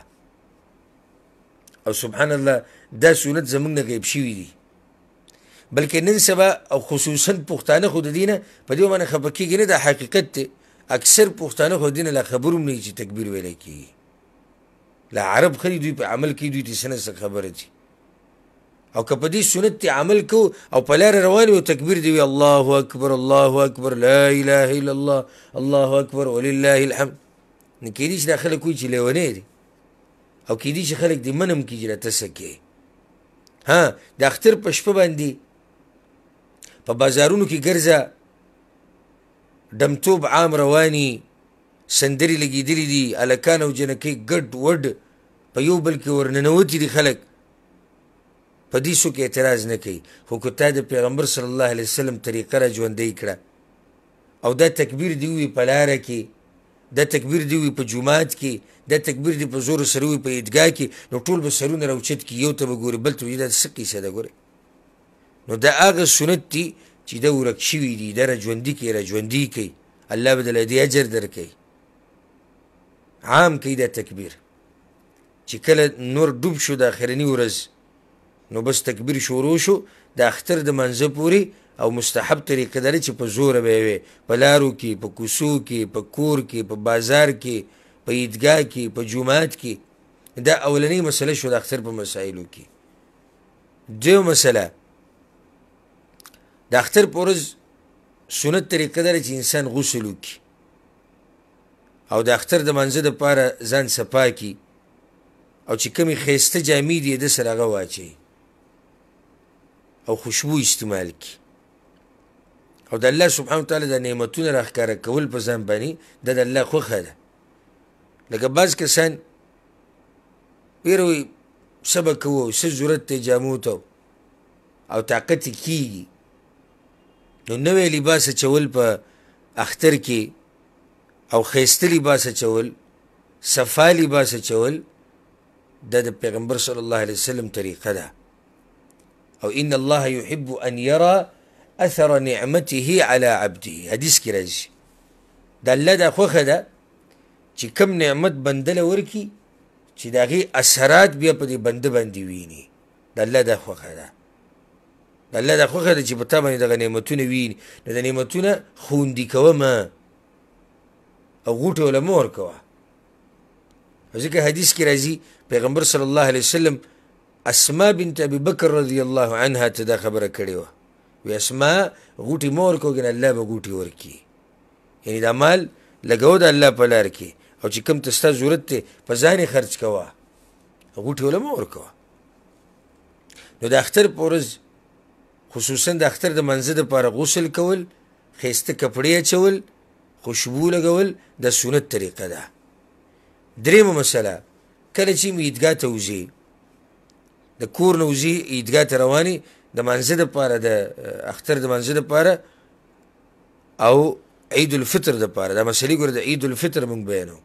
او سبحان الله دا سنت زموږ نه غیب شوي دي بلکې نن سبا او خصوصا پښتانه خو د دې نه په دې باندې خفه کېږي نه دا حقیقت دی. اکثر پښتانه خو د دې نه لا خبر هم نه وي چې تکبیر ویلی کېږي. لا عرب خلي دوی په عمل کې دوی ته څه نه څه خبره دي او که په دې سنت عمل کو او په لاره روان وي تکبیر دی وي الله اکبر الله اکبر لا اله الا الله الله اکبر ولله الحمد. نو کېدای شي دا خلک وایي چې لیونی دی او کېدای شي خلک دې منم کېږي راته څه کوې. ها د اختر په شپه باندې په بازارونو کې ګرځه ډمتوب عام رواني سندرې لګېدلي دي هلکان او جنکۍ ګډ وډ په یو بل کې ورننوتي دي خلک په دې څوک اعتراض نه کوي. خو که تا د پیغمبر صلی الله علیه وسلم طریقه را ژوندۍ کړه او دا تکبیر دی وي په لاره کې دا تکبیر دی وي په جومات کې دا تکبیر دی په زور سره وي په عیدګاه کې نو ټول به سرونه راوچت کړي یو ته به ګوري بل ته وایي دا څه کیسه ده ګورې. نو دا هغه سنت دي چې دا ورک شوي دي دا را ژوندي کوي را ژوندي کوي الله به دله دې اجر درکوي. عام کوي دا تکبیر چې کله نور ډوب شو د اخرني ورځ نو بس تکبیر شروع شو د اختر د منځه پورې او مستحب طریقه ده چې په زوره به یې وي په لارو کې په کوڅو کې په کور کې په بازار کې په عیدګاه کې په جومات کې. دا اولنۍ مسله شو د اختر په مسایلو کې. دویمه مسله د اختر په ورځ سنت طریقه ده چې انسان غسل وکړي او د اختر د منځه دپاره ځان صفا کړي او چې کومې ښایسته جامې دي یې ده سره هغه واچوي او خوشبو استعمال کړي او د الله سبحانه وتعالی د نعمتونه راښکاره کول په ځان باندې دا د الله خوښه ده. لکه بعض کسان ویره وی څه به کوو څه ضرورت دی جامو ته او طاقت یې کېږي نو نوی لباس اچول په اختر کې او ښایسته لباس اچول صفا لباس اچول دا د پیغمبر صلی الله علیه وسلم طریقه ده او ان الله يحب ان يرى اثر نعمته على عبده حدیث کې راځي د الله دا خوښه ده چې کوم نعمت بندله ورکي چې د هغې اثرات بیا په دې بنده باندې ویني د الله دا خوښه ده د الله دا خوښه ده چې په تا باندې دغه نعمتونه ویني نو د نعمتونه خوندي کوه مه او غوټې وله مه ورکوه ځکه حدیث کې راځي پیغمبر صلی الله علیه وسلم اسما بنت ابي بکر رضی الله عنها ته دا خبره کړې وه وی اسما غوټې مه ورکوه کنه الله به غوټې ورکي یعنې دا مال لګوه د الله په لار کې او چې کوم ته ستا ضرورت دی په ځان یې خرچ کوه غوټې وله مه ورکوه نو د اختر په ورځ خصوصا د اختر د منځه دپاره غسل کول ښایسته کپړې اچول خوشبو لګول د سنت طریقه ده درېیمه مسله کله چې م عیدګاه ته وځې د کور نه وځې عیدګاه ته روانې د منځه دپاره د اختر د منځه دپاره او عید الفطر دپاره دا مسلې ګوره د عید الفطر موږ بیانو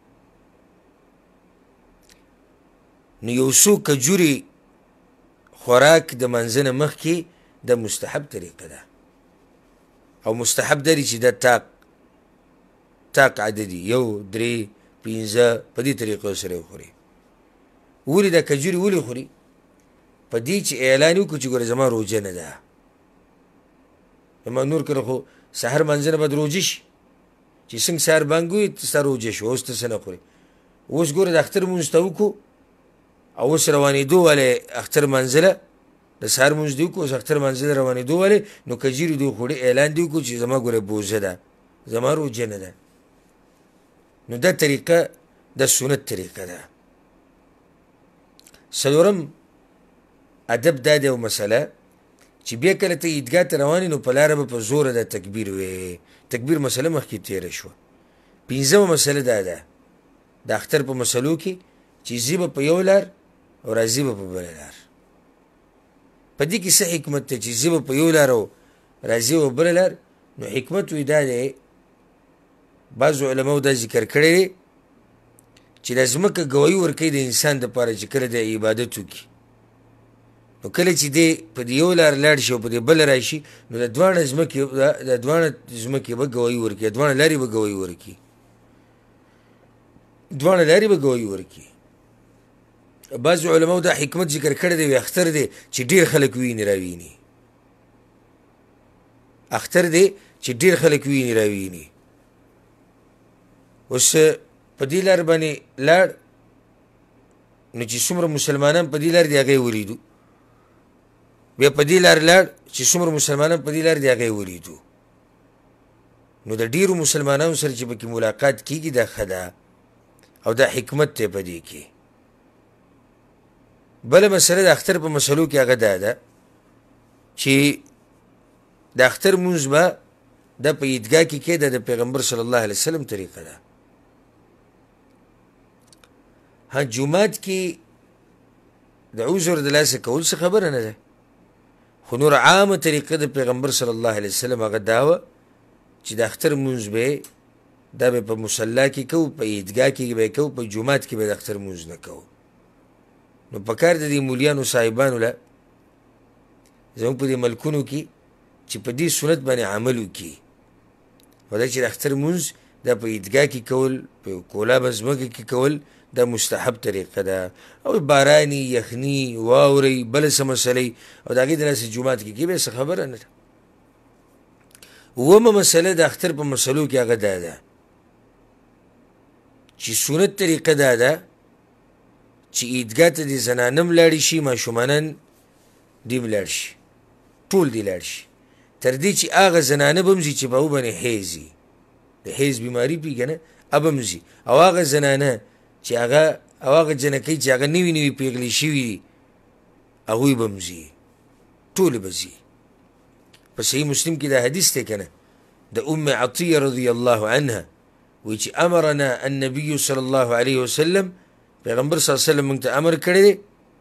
نو یو څو کجورې خوراک د منځه نه مخکې د مستحب طریقه ده او مستحب دا دی چې دا تاق تاق عددي یو درې پنځه په دې طریقو سره وخوري ولې دا کجورې ولې خوري په دې چې اعلان وکړو چې ګوره زما روژه نه ده زما نور کله خو سحر منځه نه به د روژې شي چې څنګه سحر بانګ وي ستا روژه شو اوس ته څه نه خوري اوس ګوره د اختر مونځ ته وکړو او اوس روانېدو والی اختر منځله د سهار مونځ دې وکړو اوس اختر منځله روانېدو والی نو کجورې دې وخوړې اعلان دې وکړو چې زما ګوره بوزه ده زما روژه نه ده نو دا طریقه د سنت طریقه ده څلورم ادب دا دی او مسله چې بیا کله ته عیدګاه ته روان یې نو په لاره به په زوره دا تکبیر وې تکبیر مسله مخکې تېره شوه پنځمه مسله دا ده د اختر په مسلو کې چې ځي به په یو لار او راځي به په بله لار په دې کې څه حکمت دی چې ځي به په یو لار او راځي به په بله لار نو حکمت وی دا دی بعضو علماو دا ذکر کړی دی چې دا ځمکه ګواهي ورکوي د انسان دپاره چې کله د عبادت وکړي نو کله چې دی په دې یو لار لاړ شي او په دې بله راشي نو د دواړه ځمکې د دواړه ځمکې به ګواهي ورکړي دواړه لارې به ګواهي ورکړي دواړه لارې به ګواهي ورکړي بعضو علماو دا حکمت ذکر کړی دی وی اختر دی چې ډېر خلک ویني راویني اختر دی چې ډېر خلک ویني راویني اوس په دې لار باندې لاړ نو چې څومره مسلمانان په دې لار دی هغه یې ولیدو بیا په دې لار لاړ چې څومره مسلمانان په دې لار دی هغه یې ولیدو نو د ډېرو مسلمانانو سره چې پکې ملاقات کېږي دا ښه ده او دا حکمت دی په دې کې بله مسله د اختر په مسلو کې هغه دا ده چې د اختر مونځ به دا په عیدګاه کې کې ده د پیغمبر صلی الله علیه وسلم طریقه ده ها جومات کې د عذر د لاسه کول څه خبره نه ده خو نور عامه طریقه د پیغمبر صلی الله علیه وسلم هغه دا وه چې د اختر مونځ به دا به په مصلا کې کوو په عیدګاه کې به یې کوو په جومات کې به د اختر مونځ نه کوو نو پکار د دې مولیانو صاحبانو له زموږ په دې ملکونو کې چې په دې سنت باندې عمل وکړي او دا چې د اختر مونځ دا په عیدګاه کې کول په کولابه ځمکه کې کول دا مستحب طریقه ده او باراني یخني واورئ بله څه مسلې او د هغې دلاسې جومات کې کې به څه خبره نه ده اوومه مسله د اختر په مسلو کې هغه دا ده چې سنت طریقه دا ده چې عیدګاه ته دې زنانه هم لاړې شي ماشومانان دې هم لاړ شي ټول دې لاړ شي تر دې چې هغه زنانه به هم ځي چې په هغو باندې حیض وي د حیض بیماري پوهېږه نه هغه هم ځي او هغه زنانه چې هغه او هغه جنکۍ چې هغه نوي نوي پیغلې شوي دي هغوی به هم ځي ټولې به ځي په صحیح مسلم کې دا حدیث دی که نه د ام عطیه رضی الله عنها وی چې امرنا النبي صلی الله علیه وسلم پیغمبر صلی الله علیه وسلم موږ ته امر کړی دی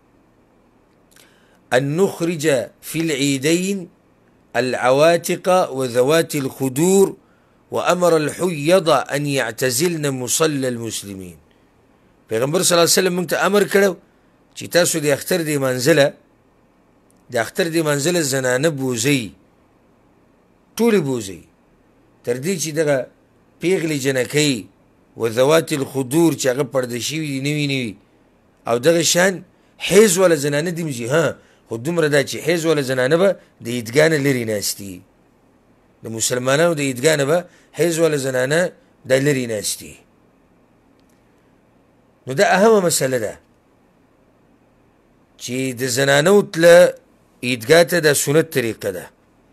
ان نخرج في العيدين العواتق وذوات الخدور وامر الحيض ان يعتزلن مصلى المسلمين. پیغمبر صلی الله علیه وسلم موږ ته امر کړو چې تاسو د اختر د منزله د اختر د منزله زنانه بوزئ، ټولې بوزئ، تر دې چې دغه پیغلې جنکۍ و ذوات الخدور چې هغه پرده شوي دي نوي نوي او دغه شان حیض والا زنانه دې مځي. ها خو دومره دا چې حیض والا زنانه به د عیدګاه نه لرې ناستي، د مسلمانانو د عیدګاه نه به حیض والا زنانه دا لرې ناستي. نو دا اهمه مسله ده چې د زنانو تله عیدګاه ته دا سنت طریقه ده.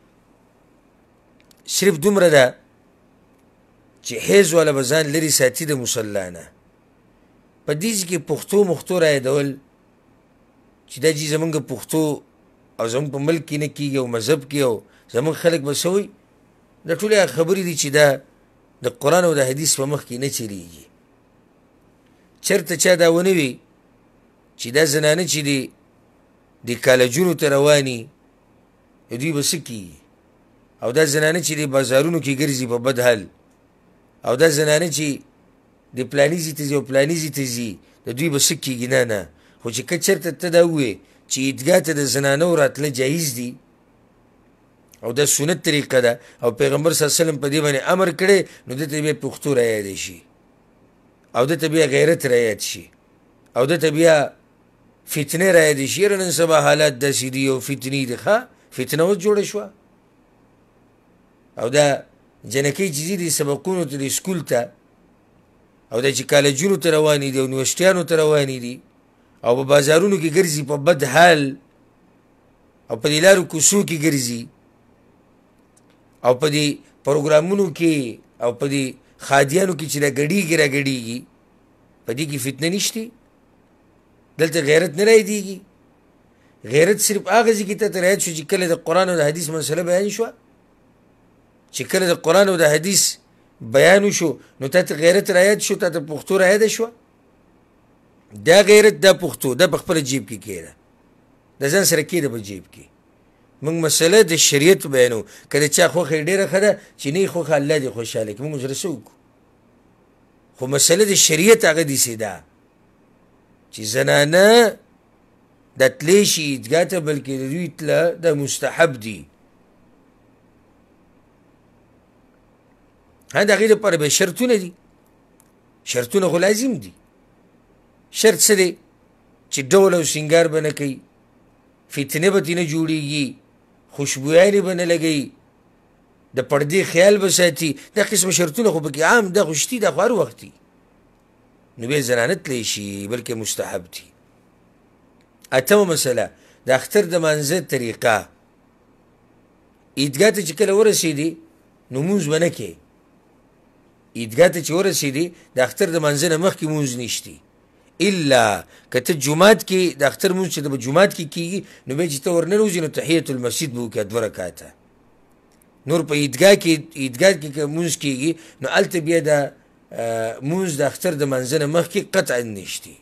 صرف دومره ده چې حیض والا به ځان لرې ساتي د مصلا نه. په دې کې پښتو مختو رایادول چې دا چې زمونږ پښتو او زمونږ په ملک کې نه کېږي او مذهب کې او زمونږ خلک به څه وایي، دا ټولې هغه خبرې دي چې دا د قرآن او د حدیث په مخ کې نه چلیږي. چېرته چا دا ونه وي چې دا زنانه چې دي د کالجونو ته رواني دوی به څه کېږي، او دا زنانه چې د بازارونو کې ګرځي په بد حال، او دا زنانه چې د پلاني ځای ته ځي او پلاني ځای ته ځي د دوی به څه کېږي. نه نه خو چې که چېرته ته دا ووایې چې عیدګاه ته د زنانو راتله جایز دي او دا سنت طریقه ده او پیغمبر صلی الله علیه وسلم په دې باندې امر کړی، نو دته بیا پښتو رایاد شي او دته بیا غیرت رایاد شي او دته بیا فتنه رایاد شي. نن سبا حالات داسې دي او فتنې دي، ښه فتنه اوس جوړه شوه او دا جنکۍ چې ځي دي سبقونو ته د سکول ته او دا چې کالجونو ته روانې دي او یونیورسټیانو ته روانې دي او په بازارونو کې ګرځي په بد حال او په دې لارو کوڅو کې ګرځي او په دې پروګرامونو کې او په دې خادیانو کې چې را ګډېږي را ګډېږي، په دې کې فتنه نشته. دلته غیرت نه رایادېږي. غیرت صرف هغه ځای کې ته رایاد شو چې کله د قرآن او د حدیث مسله بیان شوه، چې کله د قرآن او د حدیث بیان وشو نو تا ته غیرت رایاد شو، تا ته پښتو رایاده شوه. دا غیرت دا پښتو دا په خپله جیب کې کېده، د ځان سره کېده په جیب کې. موږ مسله د شریعت بیانو، که د چا خوښه یې ډېره ښه ده چې نه یې خوښه الله دې خوشحاله کړي، موږ سره څه وکړو. خو مسله د شریعت هغه داسې ده چې زنانه دا تلی شي عیدګاه ته، بلکې د دوی تله دا مستحب دي. ها د هغې لپاره به شرطونه دي، شرطونه خو لازم دي. شرط څه دی چې ډول او سینګار به نه کوي، فتنې به ترې نه جوړېږي، خوشبویانې به نه لګوي، د پردې خیال به ساتي. دا قسم شرطونه خو پکې عام دا خو شتي، دا خو هر وخت دي. نو بیا زنانه تلی شي بلکې مستحب دي. اتمه مسله د اختر د مانځه طریقه. عیدګاه ته چې کله ورسېدې نو مونځ به نه کوې. عیدګاه ته چې ورسېدې د اختر د مانځه نه مخکې مونځ نشتی، الا که ته جومات کې د اختر مونځ چې د جومات کې کېږي نو بیا چې ته ورننوځې نو تحیت المسجد به وکړه دوه رکعته. نور په عیدګاه کې عیدګاه کې که مونځ کېږي نو هلته بیا د مونځ د اختر د مانځه نه مخکې قطعا نشتی.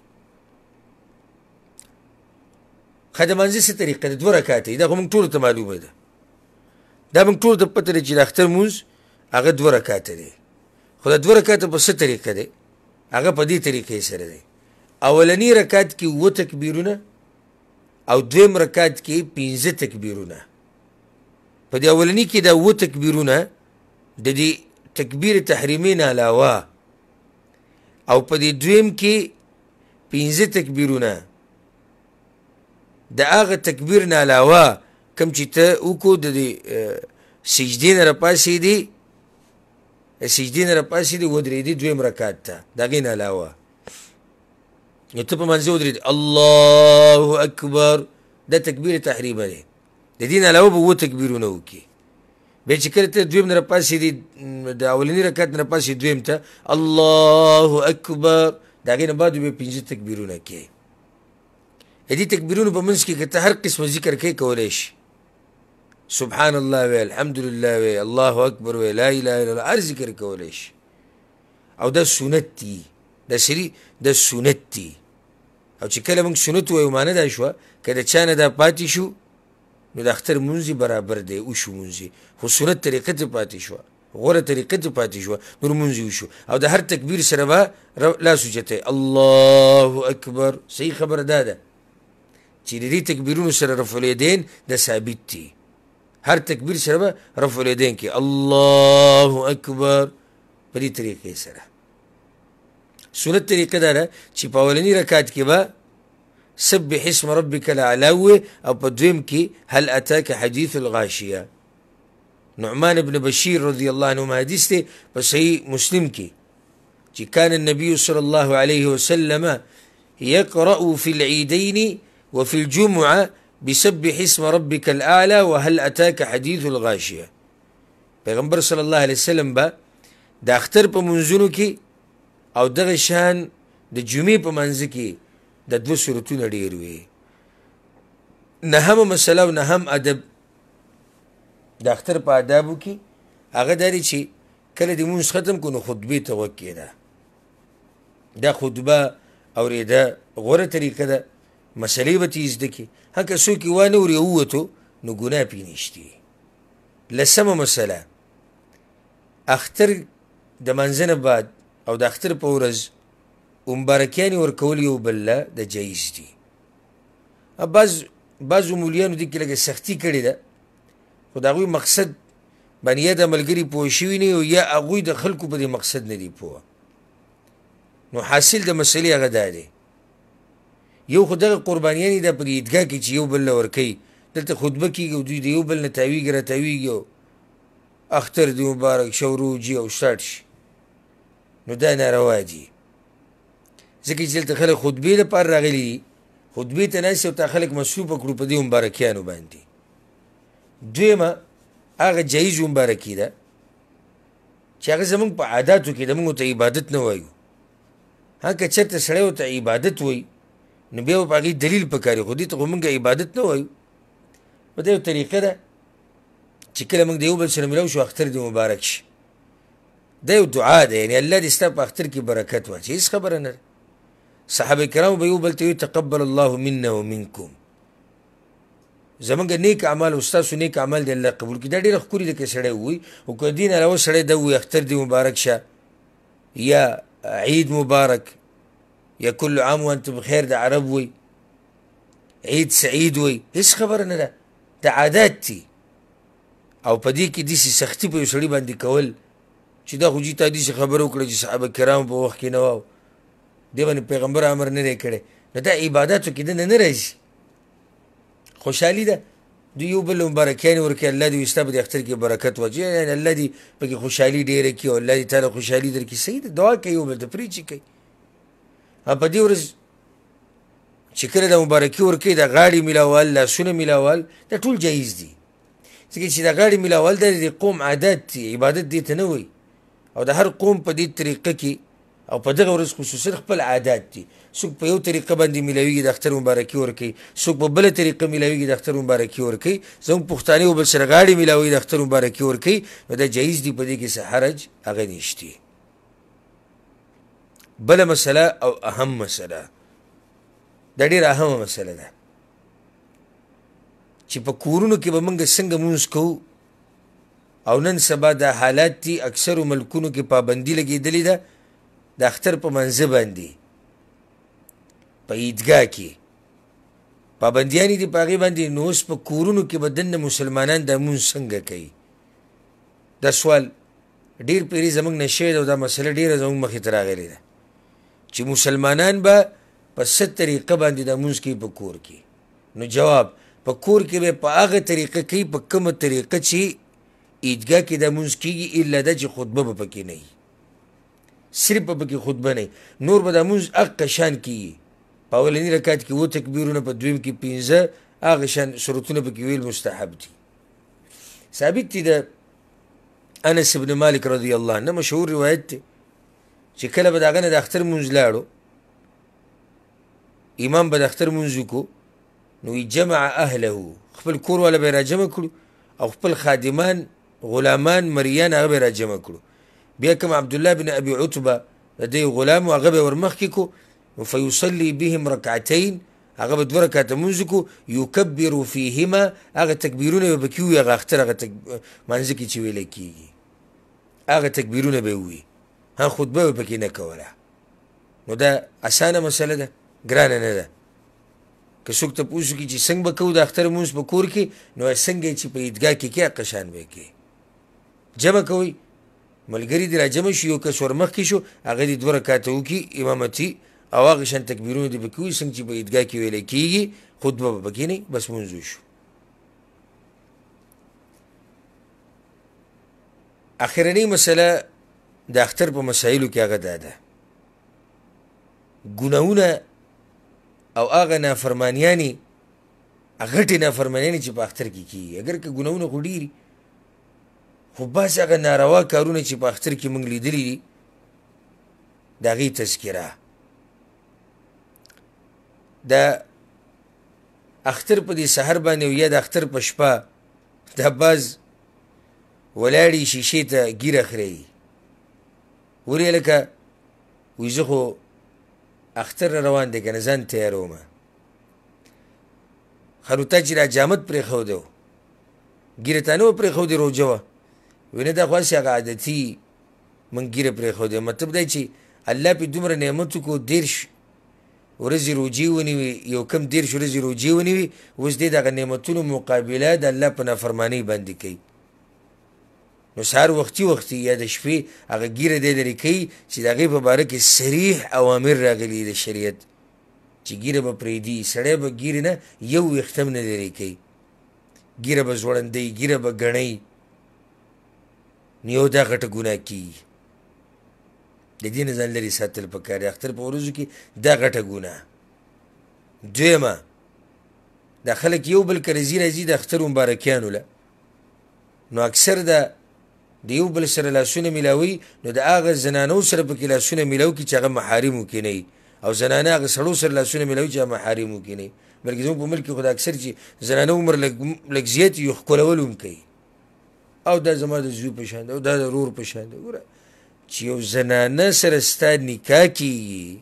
ښه د مانځه څه طریقه ده؟ دوه رکعته دا خو موږ ټولو ته معلومه ده، دا موږ ټولو ته پته ده چې د اختر مونځ هغه دوه رکعته دی. خو دا دوه رکعته په څه طریقه دی؟ هغه په دې طریقې سره دی. اولنی رکعت کې اووه تکبیرونه او دویم رکعت کې پنځه تکبیرونه. په دې اولني کې دا اووه تکبیرونه د دې تکبیر تحریمي نه علاوه او په دې دویم کې پنځه تکبیرونه د هغه تکبیر نه علاوه کوم چې ته وکړو د دې سجدې نه راپاڅېدې سجدې نه راپاڅېدې ودرېدې دویم رکعت ته د هغې نه علاوه نو ته په منځه ودرېدې الله اکبر دا تکبیر تحریمه دی. د دې نه علاوه به اووه تکبیرونه وکړي. بیا چې کله ته دویم نه راپاڅېدې د اولني رکعت نه راپاڅېدې دویم ته الله اکبر د هغې نه بعد بیا پنځه تکبیرونه کوې. د دې تکبیرونو په منځ کې که ته هر قسمه ذکر کوې کولی شي. سبحان الله وی، الحمدلله وی، الله اکبر وی، لا اله الا الله، هر ذکر کولی شي. او دا سنت دي، دا سری دا سنت دي. او چې کله موږ سنت وایو معنی دا شوه که د چا نه دا پاتې شو نو د اختر مونځ برابر دی وشو مونځ خو سنت طریقه ته پاتې شوه غوره طریقه ته پاتې شوه نور مونځ وشو او د هر تکبیر سره به لاس اوچتی الله اکبر صحیح خبره دا ده چې د دې تکبیرونو سره رفع الیدین د ثابت دي هر تکبیر سره به رفع الیدین کې الله اکبر په دې طریقې سره سنت طریقه دا ده چې په اولني رکعت کې به سبح اسم ربك الاعلى او په دویم کې هل اتاك حديث الغاشيه نعمان بن بشير رضي الله عنه حدیث دی په صحیح مسلم کې چې كان النبي صلى الله عليه وسلم يقرأ في العيدين وفي الجمعة بسبح اسم ربك الأعلى وهل أتاك حديث الغاشية پیغمبر صلی الله علیه وسلم با د اختر په منځونو کې او دغه شان د جمعې په منځ کې د دوه سورتونه ډېر وي نهم مسله او نهم ادب د اختر په آدابو کې هغه دا دی چې کله د مونځ ختم کړو نو خطبې ته غوږ کېږده دا خطبه اورېده غوره طریقه ده مسلې به ترې زده کړي هر که څوک یې وانه اوري ووتو نو ګناه پرې نشته لسمه مسله اختر د منځه نه بعد او د اختر په ورځ مبارکیانې ورکول یو بل له د جایز دي بعض بعضو مولیانو دې کې لږه سختي کړې ده خو د هغوی مقصد باندې یا د ملګري پوه شوي نه او یا هغوی د خلکو په دې مقصد نه دي پوه نو حاصل د مسلې هغه دا دی یو خو دغه قربانیانې ده په عیدګاه کې چې یو بل له ورکوي دلته خطبه کېږي او دوی د یو بل نه تاویږي راتاویږي او اختر دې مبارک شه وروجي او سټارټ شي نو دا ناروا دي ځکه چې دلته خلک خطبې لپاره راغلي دي خطبې ته ناست او تا خلک مصروفه کړو په دې مبارکیانو باندې دویمه هغه جایز مبارکي ده چې هغه زموږ په عاداتو کې د موږ ته عبادت نه وایو ها که چېرته سړی ورته عبادت وایي نو بیا به په هغې دلیل پکار وي خو دې ته خو موږ عبادت نه وایو په دا یو طریقه ده چې کله موږ د یو بل سره میلاو شو اختر دې مبارک شي دا یو دعا ده یعنې الله دې ستا په اختر کې برکت واچوي هېڅ خبره نه ده صحابه کرامو به یو بل ته وایي تقبل الله منا ومنکم زمونږ نیک اعمال او ستاسو نیک اعمال دی الله قبول کړي دا ډېره ښکلې ده که سړی ووایي او که دین علاوه سړی دا ووایي اختر دې مبارک شه یا عید مبارک یا کل عام وانتم بخیر د عرب وایي عید سعید وایي هېڅ خبره نه ده د عادات دي او په دې کې داسې سختي په یو سړي باندې کول چې دا خو جي تا داسې خبره وکړه چې صحابه کرامو په وخت کې نه وه دې باندې پیغمبر امر نه دی کړی نو دا عباداتو کې دنه نه راځي خوشحالي ده دوی یو بل مبارکیانې ورکوي الله دې ستا په دې اختر کې برکت واچوي یعنې الله دې پکې خوشحالي ډېره کړي او الله دې تعالی خوشحالي درکړي صحیح ده دعا کوي یو بل ته پرېچې کوي په دې ورځ چې کله د مبارکي ورکوي د غاړې میلاول لاسونه میلاول دا ټول جایز دي ځکه چې د غاړې میلاول دا د قوم عادت دي عبادت دې ته نه وایي او د هر قوم په دې طریقه کې او په دغه ورځ خصوصا خپل عادات دي څوک په یو طریقه باندې میلاویږي د اختر مبارکي ورکوي څوک په بله طریقه میلاویږي د اختر مبارکي ورکوي زموږ پښتانه یو بل سره غاړې میلاوي د اختر مبارکي ورکوي نو دا جایز دي په دې کې څه حرج هغه نشته بله مسله او اهم مسله دا ډېره اهمه مسله ده چې په کورونو کې به موږ څنګه مونځ کوو او نن سبا دا حالات دي اکثرو ملکونو کې پابندي لګېدلې ده د اختر په منځه باندې په عیدګاه کې پابندیانې دي په هغې باندې نو اوس په کورونو کې به دننه مسلمانان دا مونځ څنګه کوي دا سوال ډېر پیرې زموږ نه شوی ده او دا مسله ډېره زموږ مخې ته راغلې ده چې مسلمانان به په څه طریقه باندې دا مونځ کوي په کور کې نو جواب په کور کې به په هغه طریقه کوي په کومه طریقه چې عیدګاه کې دا مونځ کېږي الا دا چې خطبه به پکې نه وي صرف به پکې خطبه نه نور به دا مونځ هغه شان کېږي په اولني رکعت کې اووه تکبیرونه په دویم کې پنځه هغه شان سورتونه پکې ویل مستحب دي ثابت دي د انس بن مالک رضی الله عنه مشهور روایت دی چې کله به د هغه نه د اختر مونځ لاړو امام به د اختر مونځ وکړو نو جمع اهله خپل کور والا به یې راجمع کړو او خپل خادمان غلامان مریان هغه به یې راجمع کړو بیا کوم عبدالله بن ابي عتبه د دې غلام و هغه به یې ورمخکې کړو فیصلی بهم رکعتین هغه به دوه رکعته لمونځ کو یکبر فیهما هغه تکبیرونه به پکې وي هغه اختر هغه منځ کې چې ویلی کېږي هغه تکبیرونه به وي ها خطبه به پکې نه کوله نو دا اسانه مسله ده ګرانه نه ده که څوک تپوس وکړي چې څنګه به کوو د اختر لمونځ په کور کې نو څنګه یې چې په عیدګاه کې کې هغه شان به کې جمع کوئ ملګري دې را جمع شي یو کس ور مخکې شو هغه دې دوه رکعته وکړي امامتي او هغه شان تکبیرونه دې پکې وي څنګه چې په عیدګاه کې ویلی کېږي خطبه به پکې نه بس لمونځ وشو اخرنۍ مسله د اختر په مسایلو کې هغه دا ده ګناهونه او هغه نافرمانیانې غټې نافرمانیانې چې په اختر کې کېږي اگر که ګناهونه خو ډېري خو بعض هغه ناروا کارونه چې په اختر کې موږ لیدلي دي د هغې تذکره د اختر په دې سحر باندې او یا د اختر په شپه دا بعض ولاړې شیشې ته ګیره خرېږي ولې لکه وایي زه خو اختر روان دی که نه ځان تیارومه ښه نو تا چې را جامد پرېښودی و ګیره تا نه وه پرېښودې روژه وه وایي نه دا خو هسې هغه عادتي موږ ګیره پرېښودی مطلب دی چې الله پې دومره نعمت وکړو دېرش ورځې روجې ونیوي یو کم دېرش ورځې روجې ونیوي اوس دې دغه نعمتونو مقابله د الله په نافرمانۍ باندې کوي نو سهار وختي وختي یا د شپې هغه ګیره دی لرې کوي چې د هغې په باره کې صریح اوامر راغلي د شریعت چې ګیره به پرېږدي سړی به ګیرې نه یو ویښته هم نه لرې کوي ګیره به ځوړندوي ګیره به ګڼئ نو یو دا غټه ګناه کېږي د دې نه ځان لرې ساتل پکار دی اختر په ورځو کې دا غټه ګناه دویمه دا خلک یو بل که رضي راځي د اختر مبارکیانو له نو اکثر د د یو بل سره لاسونه میلاوي نو د هغه زنانو سره پکې لاسونه میلاو کړي چې هغه محارمو کې نه وي او زنانه هغه سړو سره لاسونه میلاوي چې هغه محارمو کې نه وي بلکې زموږ په ملک کې خو د اکثر چې زنانه عمر لږ زیات وي ښکلول هم کوي او دا زما د زوی په شان ده او دا د ورور په شان ده ګوره چې یو زنانه سره ستا نکاح کېږي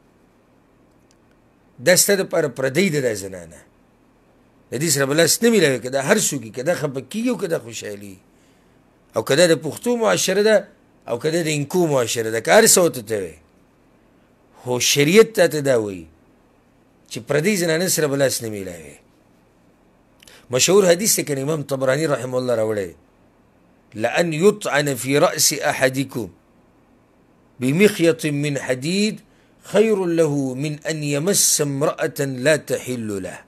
دا ستا دپاره پردی ده دا زنانه د دې سره به لاس نه میلاوي که دا هر څوک وي که دا خفه کېږي او که دا خوشحالي او که دا د پښتو معاشره ده او که دا د انکو معاشره ده که هر څه ورته ته وایي خو شریعت تا ته دا وایي چې پردی زنانه سره به لاس نه میلاوي مشهور حدیث دی که امام طبراني رحمه الله راوړی لأن يطعن في رأس أحدكم بمخيط من حديد خير له من أن يمس امرأة لا تحل له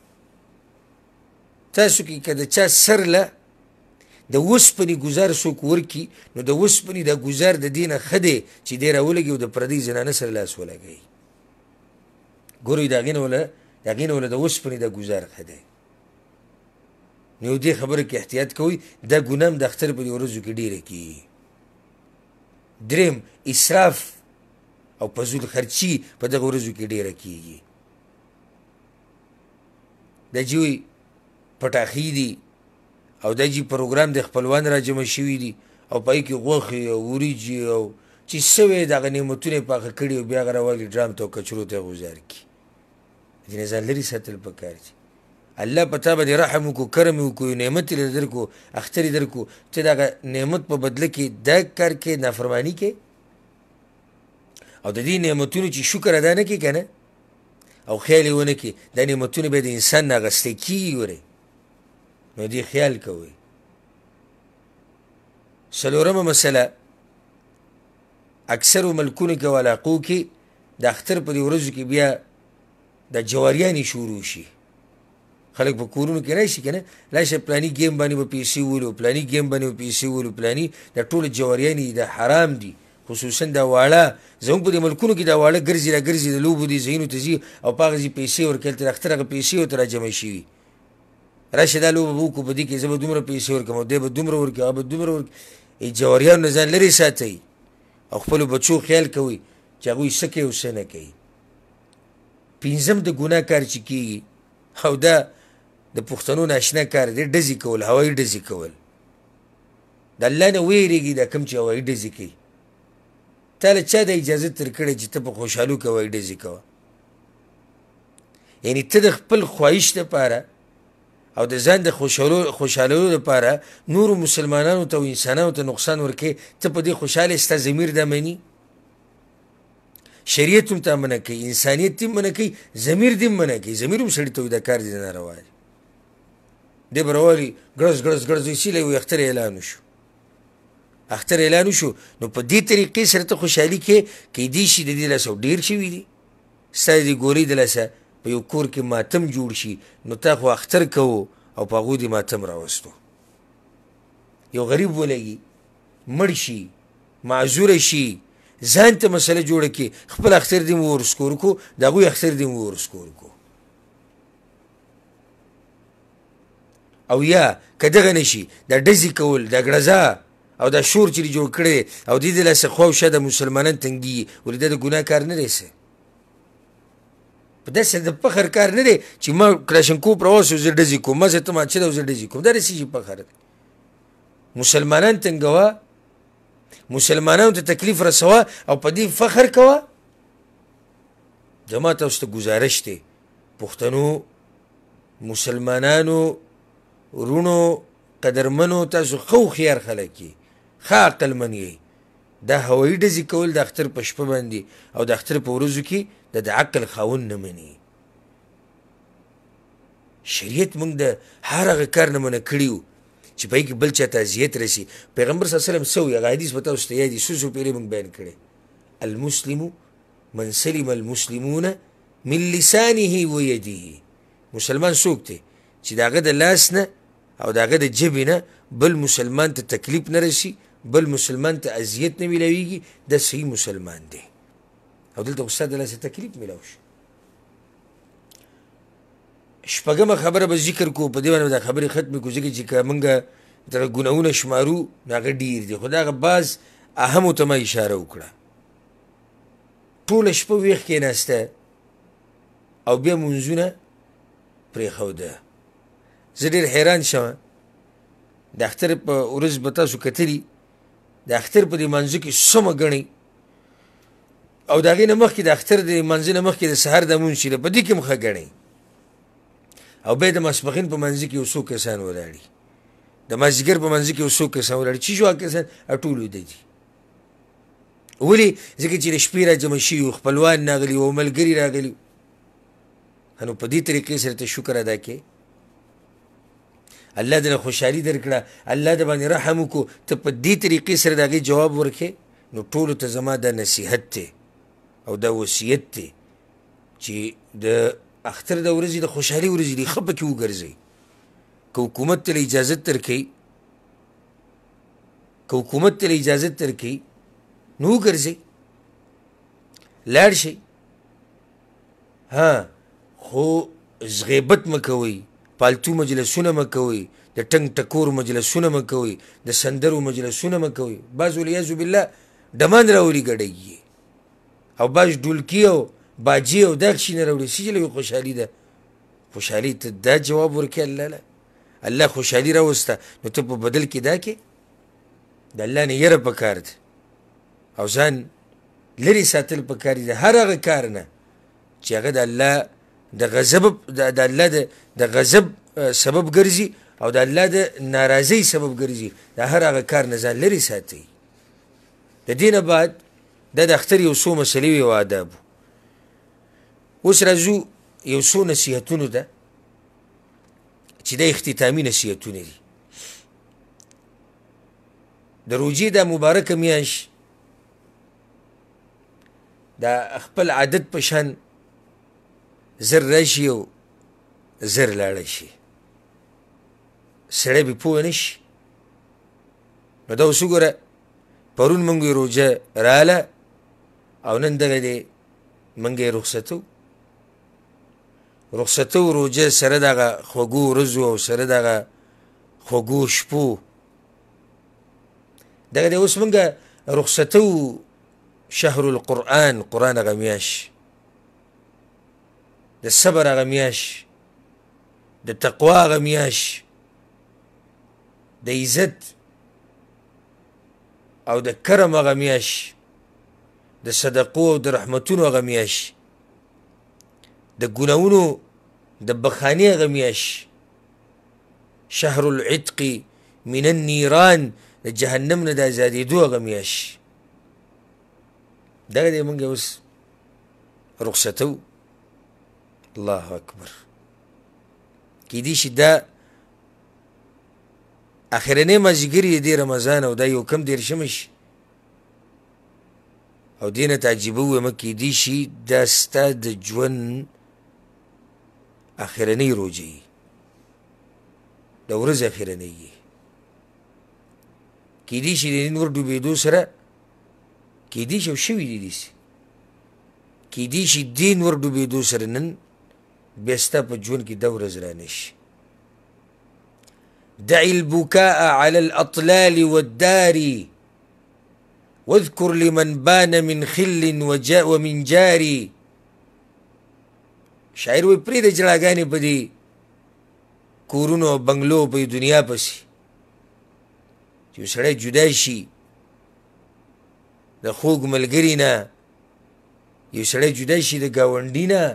تاسو کې که د چا سر له د وسپنې ګزار څوک ورکي نو د وسپنې دا ګزار د دې نه ښه دی چې دی راولګي او د پردۍ زنانه سره لاس ولګوي ګورئ د هغې نه وله د هغې نه وله د وسپنې دا ګزار ښه دی نو دې خبره کې احتیاط کوئ دا ګناه هم د اختر په دې ورځو کې ډېره کېږي دریم اسراف او فضول خرچي په دغه ورځو کې ډېره کېږي دا چې وایي پټاخي دي او دا چې پروګرام د خپلوان را جمع شوي دي او په هغې کې غوښې او وریجې او چې څه وی دغه نعمتونه یې پاخه کړي او بیا هغه راوالي ډرام ته او کچرو ته یې غوځار کړي دې نه ځان لرې ساتل پکار دي الله په تا باندې رحم وکړو کرم یې وکړو نعمت یې در کړو اختر یې در کړو ته د هغه نعمت په بدله کې دا کار کې نافرماني کې او د دې نعمتونو چې شکر ادا نه کړي که نه او خیال یې ونه کړي دا نعمتونه بیا د انسان نه اخیستی کېږي ورئ نو دې خیال کوئ څلورمه مسله اکثرو ملکونو کې او علاقو کې د اختر په دې ورځو کې بیا د جواریانې شروع شي خلک په کورونو کې راشي که نه لاشه پلاني ګیم باندې به پیسې ولو پلاني ګیم باندې به پیسې ولو پلاني دا ټوله جواریانې د حرام دي خصوصا دا واړه زموږ په دې ملکونو کې دا واړه ګرځي را ګرځي د لوبو دې ځایونو ته ځي او په هغه ځي پیسې ورکوي تر اختر هغه پیسې ورته را جمع شوي راشه دا لوبه به وکړو په دې کې زه به دومره پیسې ورکوم او دی به دومره ورکوي هغه به دومره ورکوي جواریانو نه ځان لرې ساتئ او خپلو بچو خیال کوئ چې هغوی څه کوي او څه نه کوي پنځم د ګناه کار چې کېږي او دا د پښتنو ناشنا کار دی ډزې کول هوایي ډزې کول د الله نه ویرېږي دا کوم چې هوایي ډزې کوي تا له چا د اجازه تر کړې چې ته په خوشحالو کوه ډزې کوه یعنی ته د خپل خواهش دپاره او د ځان د خوشحالولو دپاره نورو مسلمانانو ته او انسانانو ته نقصان ورکوې ته په دې خوشحاله ستا ضمیر دا مني شریعت هم تا منع کوي انسانیت هم منع کوي ضمیر دې هم منع کوي ضمیر هم سړي ته وایي دا کار دې ناروا دی دی به راولي ګړز ګړز ګړز ایسیلی وي اختر اعلان وشو اختر اعلان وشو نو په دې طریقې سره ته خوشحالي کې کیدای شي د دې لاسه ډېر شوي دي ستا د ګولۍ د لاسه په یو کور کې ماتم جوړ شي نو تا خو اختر کوو او په هغو دې ماتم راوستو یو غریب ولګي مړ شي معذوره شي ځان ته مسله جوړه کړي خپل اختر دې مو ورسکور کو د هغوی اختر دې مو ورسکور کو او یا که دغه نه شي دا ډزې کول دا ګړزه او دا شور چې جوړ کړی او دې د لاسه خوا او شا د مسلمانان تنګي ولې دا د ګناه کار نه دی څه په داسې د فخر کار نه دی چې ما کلاشنکوف راوسو زه ډزې کوم ما زه ته ماچه ده او زه ډزې کوم دا داسې شي فخر دی مسلمانان تنګوه مسلمانانو ته تکلیف رسوه او په دې فخر کوه زما تاسو ته ګزارش دی پښتنو مسلمانانو رونو قدرمنو تاسو ښه هوښیار خلک یې ښه عقلمن یې دا هوایي ډزې کول د اختر په شپه باندې او د اختر په ورځو کې د د عقل خاوند نه مني شریعت موږ د هر هغه کار نه منع کړي وو چې په هغې کې بل چا ته اذیت رسي پیغمبر صلی الله علیه وسلم څه وایي هغه حدیث به تاسو ته یاد وي څو څو پیرې موږ بیان کړی المسلم من سلم المسلمون من لسانه و یده مسلمان څوک دی چې د هغه د لاس نه او د هغه د ژبې نه بل مسلمان ته تکلیف نه رسي بل مسلمان ته اذیت نه میلاویږي دا صحیح مسلمان دی او دلته خو ستا د لاسه تکلیف میلاو شي شپږمه خبره به ذکر کو په دې باندې دا خبرې ختمې کو ځکه چې که موږ دغه ګناهونه شمارو نو هغه ډېر دي خو د هغه بعض اهمو ته ما اشاره وکړه ټوله شپه ویښ کېناسته او بیا مونځونه پرېښوده زه ډېر حیران شوم د اختر په ورځ به تاسو کتلي د اختر په دې مانځه کې څومره ګڼئ او د هغې نه مخکې د اختر د مانځه نه مخکې د سهار د مونځ چې دی په دې کې هم ښه ګڼئ او بیا د ماسپښین په منځه کې یو څو کسان ولاړي د مازدیګر په منځه کې یو څو کسان ولاړي چې شو هغه کسان ټول ویده دي ولې ځکه چې د شپې را جمع شوي وو خپلوان راغلي وو ملګري راغلي نو په دې طریقې سره ته شکر ادا کړې الله دې خوشحالي درکړه الله د باندې رحم وکړو ته په دې طریقې سره د هغې جواب ورکړې نو ټولو ته زما دا نصیحت دی او دا وصیت دی چې د اختر د ورځې د خوشحالي ورځې دي ښه پکې وګرځئ که حکومت ته اجازت درکوي که حکومت ته اجازت درکوي نو وګرځئ لاړ شئ ها خو غیبت مه کوئ پالتو مجلسونه مه کوئ د ټنګ ټکور مجلسونه مه کوئ د سندرو مجلسونه مه کوئ بعض والعیاذ بالله ډمان راولي ګډوي او بعض ډولکي او باجی او دا شي نه راوړي چې لوی خوشحالي ده خوشحالي ته دا جواب ورکړي الله له الله خوشحالي راوسته نو ته په بدل کې دا کې د الله نه یره پکار ده او ځان لرې ساتل پکار دي د هر هغه کار نه چې هغه د الله د غضب د الله د غضب سبب ګرځي او د الله د ناراضۍ سبب ګرځي د هر هغه کار نه ځان لرې ساتئ د دې نه بعد دا د اختر یو څو مسلې وي او آداب اوس راځو یو څو نصیحتونو ده چې دا اختتامي نصیحتونه دي د روژې دا مبارکه میاشت دا خپل عادت په شان زر راشي او زر لاړه شي سړی بې پوه نه شي نو دا اوس وګوره پرون موږ یې روژه راله او نن دغه دی موږ یې رخصتو رخصتو روژه سره دغه خوږو ورځو او سره دغه خوږو شپو دغه دی اوس موږ رخصتو شهر القرآن قرآن هغه میاشت د صبر هغه میاشت د تقوا هغه میاشت د عزت او د کرم هغه میاشت د صدقو او د رحمتونو هغه میاشت، د ګناهونو د بخانې هغه میاشت، شهر العتق من النیران، د جهنم نه د ازادېدو هغه میاشت. دغه دی موږ اوس رخصتو. الله اکبر. کیدای شي دا اخرنی مازدیګر یې دی رمضان او دا یو کم دېرشمه شي او دې نه تعجبه ویمه کیدای شي دا ستا د ژوند اخرنی روژه یي، د ورځې اخرنی یي. کیدای شي د دې نور ډوبېدو سره کیدای شي او شوي دي داسې کیدای شي دې نور ډوبېدو سره نن بیا ستا په ژوند کې دا ورځ رانشي. دع البكاء على الأطلال والدار واذكر لمن بان من خل وجاء ومن جاري. شاعر وی پرې د جړاګانې په دې کورونو او بنګلو په دنیا پسې چې یو سړی جدا شي د خوږ ملګري نه، یو سړی جدا شي د ګاونډي نه،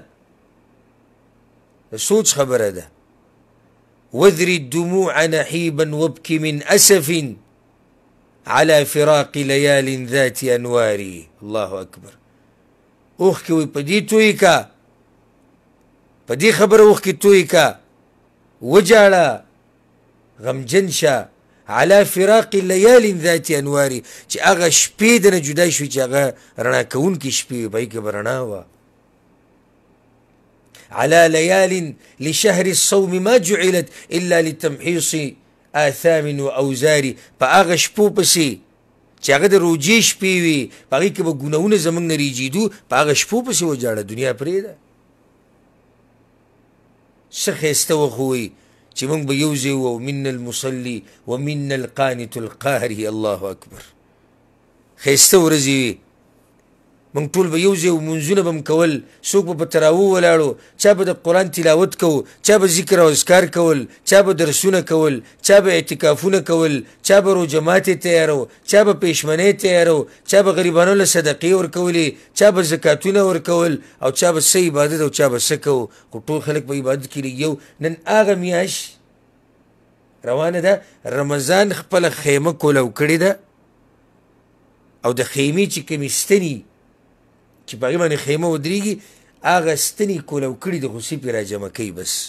د سوچ خبره ده. وذر الدموع نحيبا وابك من أسف على فراق ليال ذات أنوار. الله أكبر. اوخ کوي په دې توی کا، په دې خبره اوخ کې توی کا، وجاړه غمجن شه على فراق ليال ذات أنوار، چې هغه شپې دنه جدا شوي چې هغه رڼا کوونکې شپې وي، په هغې کې به رڼا وه. على ليال لشهر الصوم ما جعلت إلا لتمحيص آثام وأوزار. په هغه شپو پسې چې هغه د روژې شپې وي، په هغې کې به ګناهونه زموږ نه ریجېدو، په هغه شپو پسې وجاړه، دنیا پرېږده. څه ښایسته وخت ووایي چې موږ به یو ځای وو، منا المصلي ومنا القانت القاري. الله اکبر. ښایسته ورځې وي، موږ ټول به یو ځای وو، لمونځونه به م کول، څوک به په تراویحو ولاړو، چا به د قرآن تلاوت کوو، چا به ذکر او اذکار کول، چا به درسونه کول، چا به اعتکافونه کول، چا به روژه ماتې تیارو، چا به پېشمنۍ تیارو، چا به غریبانو له صدقې ورکولې، چا به زکاتونه ورکول، او چا به څه عبادت او چا به څه کوو. خو ټول خلک په عبادت کې لګیا. نن هغه میاشت روانه ده، رمضان خپله خیمه کولو کړې ده، او د خیمې چې کومې ستنې چې په هغې باندې خیمه ودرېږي، هغه ستنې کولو کړي د خوسي پې راجمع کوي. بس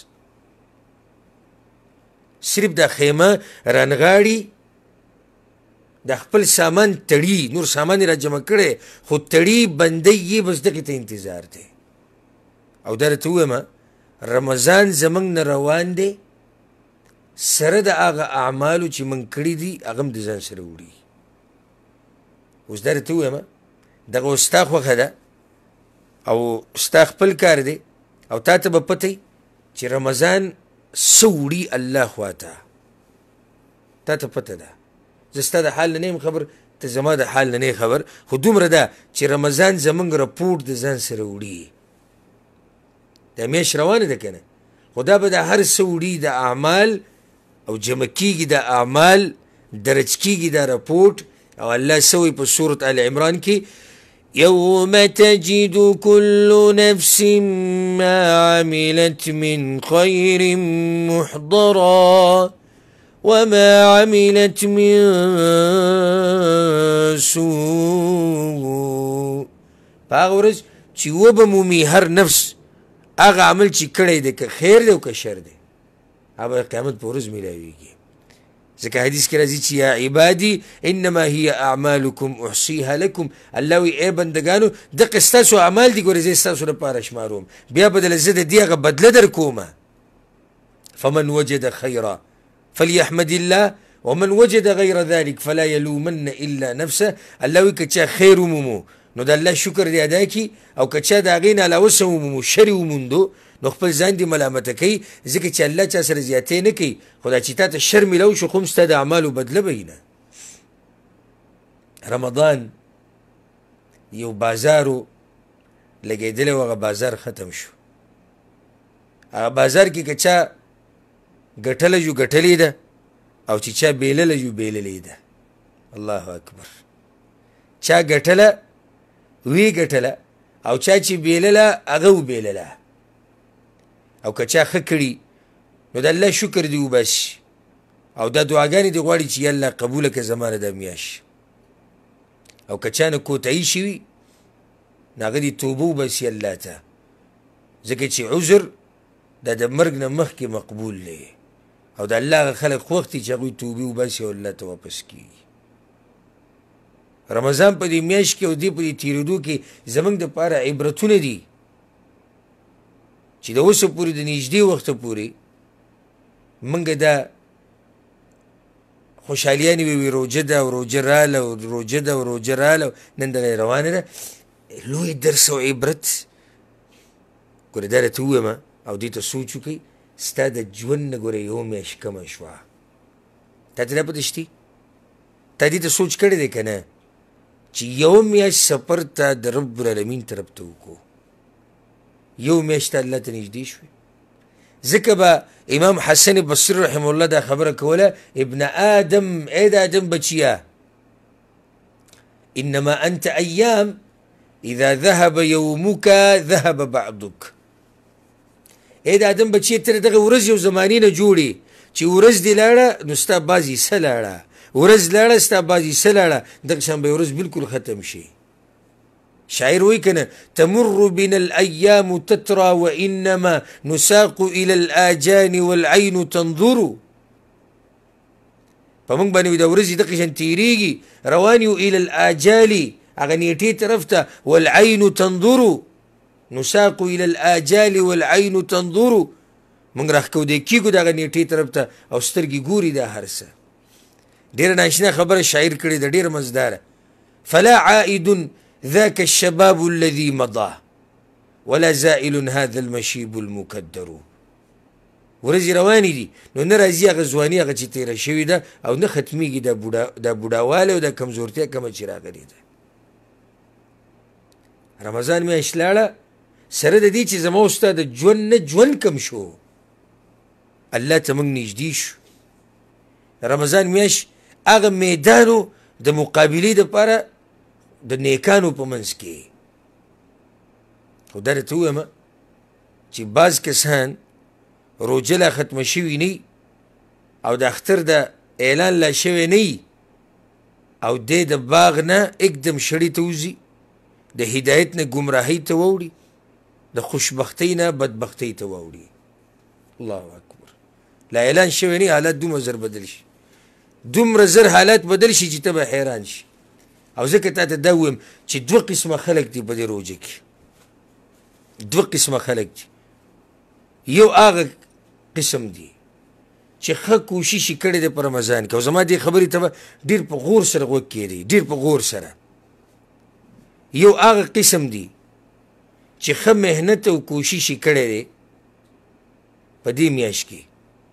صرف دا خیمه رانغاړي، د خپل سامان تړي، نور سامان یې راجمع کړی، خو تړي بندی یې بس دغې ته انتظار دی. او دا راته ووایم رمضان زموږ نه روان دی، سره د هغه اعمالو چې موږ کړي دي هغه هم د ځان سره وړي. اوس دا راته ووایم دغه اوس ستا خوښه ده او ستا خپل کار دی، او تا ته به پته چې رمضان څه وړي الله خواته، تا ته پته ده. زه ستا د حال نه نه یم خبر، ته زما د حال نه نه خبر، خو دومره ده چې رمضان زموږ رپورټ د ځان سره وړي. دا میاشت روانه ده که نه، خو دا به د هر څه وړي د اعمال، او جمع کېږي د اعمال، درج کېږي دا رپورټ. او الله څه وایي په سورة آل عمران کې، يوم تجد كل نفس ما عملت من خير محضرا وما عملت من سوء. په هغه ورځ چې وبه مومي هر نفس هغه عمل چې کړی دی، که خیر دی او که شر دی، هغه قیامت په ورځ میلاویږي. ځکه حدیث کې راځي چې یا عبادي انما هي اعمالکم احصیها لکم. الله وی ای بندګانو دغه ستاسو اعمال دي، ګورې زه ستاسو لپاره شماروم، بیا به دله زه د دې هغه بدله در کومه. فمن وجد خیرا فلیحمد الله ومن وجد غیر ذلك فلا یلومن الا نفسه. الله وی که چا خیر ومومو نو د الله شکر دی ادا کړي، او که چا د هغې نه علاوه څه ومومو شر وموندو نو خپل ځان دې ملامته کوي، ځکه چې الله چا سره زیاتې نه کوي. خو دا چې تا ته شر میلاو شو خو هم ستا د اعمالو بدله به نه. رمضان یو بازارو لګېدلی و، هغه بازار ختم شو. هغه بازار کې که چا ګټله جو ګټلې ده، او چې چا بیلله جو بیللې ده. الله اکبر. چا ګټله وی ګټله او چا چې بیلله هغه وبیلله او که چا ښه کړي نو د الله شکر دې وباسي او دا دعاګانې دې غواړي چې یا الله قبوله کړه زما نه دا میاشت او که چا نه کوتاهي شوي نو هغه دې توبه وباسي الله ته ځکه چې عذر دا د مرګ نه مخکې مقبول دی او د الله هغه خلک خوښ دي چې هغوی توبې وباسي او الله ته واپس کېږي رمضان په دې میاشت کې او دې په دې تېرېدو کې زموږ دپاره عبرتونه دي چې د اوسه پورې د نږدې وخته پورې موږ دا خوشحالیانې وې روژه ده او روژه راله او روژه ده او روژه راله نن دغه روانه ده لوی درس او عبرت ګوره دا درته ووایم او دې ته سوچ وکړئ ستا د ژوند نه ګوره یو میاشت کمه شوه تا ته دا پته شتي تا دې ته سوچ کړی دی که نه چې یو میاشت سفر ته د رب العالمین طرف ته وکړو یو میاشت ته الله ته نږدې شوې ځکه به امام حسن بصري رحمه الله دا خبره کوله ابن آدم ای د آدم بچیه انما انت ایام اذا ذهب یومک ذهب بعضک ای د آدم بچیه ته دغه ورځ یو زمانې نه جوړې چې ورځ دې لاړه نو ستا بعض حصه لاړه ورځ لاړه ستا بعض حصه لاړه دغه شان به ورځ بالکل ختم شي شاعر وی کنه تمر بنا الأيام تترى وإنما نساق إلى الآجان والعين تنظر فمنگ بانوی دا ورزی دقیشن تیریگی روانیو إلى الآجال اغنیتی طرفتا والعين تنظر نساق إلى الآجال والعين تنظر منگ رخکو دے کی کو دا اغنیتی طرفتا او سترگی گوری دا هرسا دیر ناشنا خبر شاعر کردی دا دیر مزدار فلا عائد ذاك الشباب الذي مضى ولا زائل هذا المشيب المكدر ورځې روانې دي نو نه راځي هغه ځواني هغه چې تېره شوې ده او نه ختمیږي دا بوډا دا بوډاوالی او دا کمزورتیا کومه چې راغلې ده رمضان میاشت لاړه سره د دې چې زما او ستا د ژوند نه ژوند کم شو الله ته موږ نږدې شو رمضان میاشت هغه میدانو د مقابلې دپاره د نیکانو په منځ کې خو دا درته ووایم چې بعض کسان روژه لا ختمه شوي نه او د اختر د اعلان لا شوی نه او دی د باغ نه اکدم شړي ته وځي د هدایت نه ګمراهۍ ته واوړي د خوشبختۍ نه بدبختۍ ته واوړي الله اکبر لا اعلان شوی نه حالات دومره زر بدل شي دومره زر حالات بدل شي چې ته به حیران شي او ځکه تا ته دا ووایم چې دوه قسمه خلک دي په دې روژه کې دوه قسمه خلک دي یو هغه قسم دي چې ښه کوشش یې کړی دی په رمضان کې او زما دې خبرې ته به ډېر په غور سره غوږ کېدی ډېر په غور سره یو هغه قسم دي چې ښه محنت او کوشش یې کړی دی په دې میاشت کې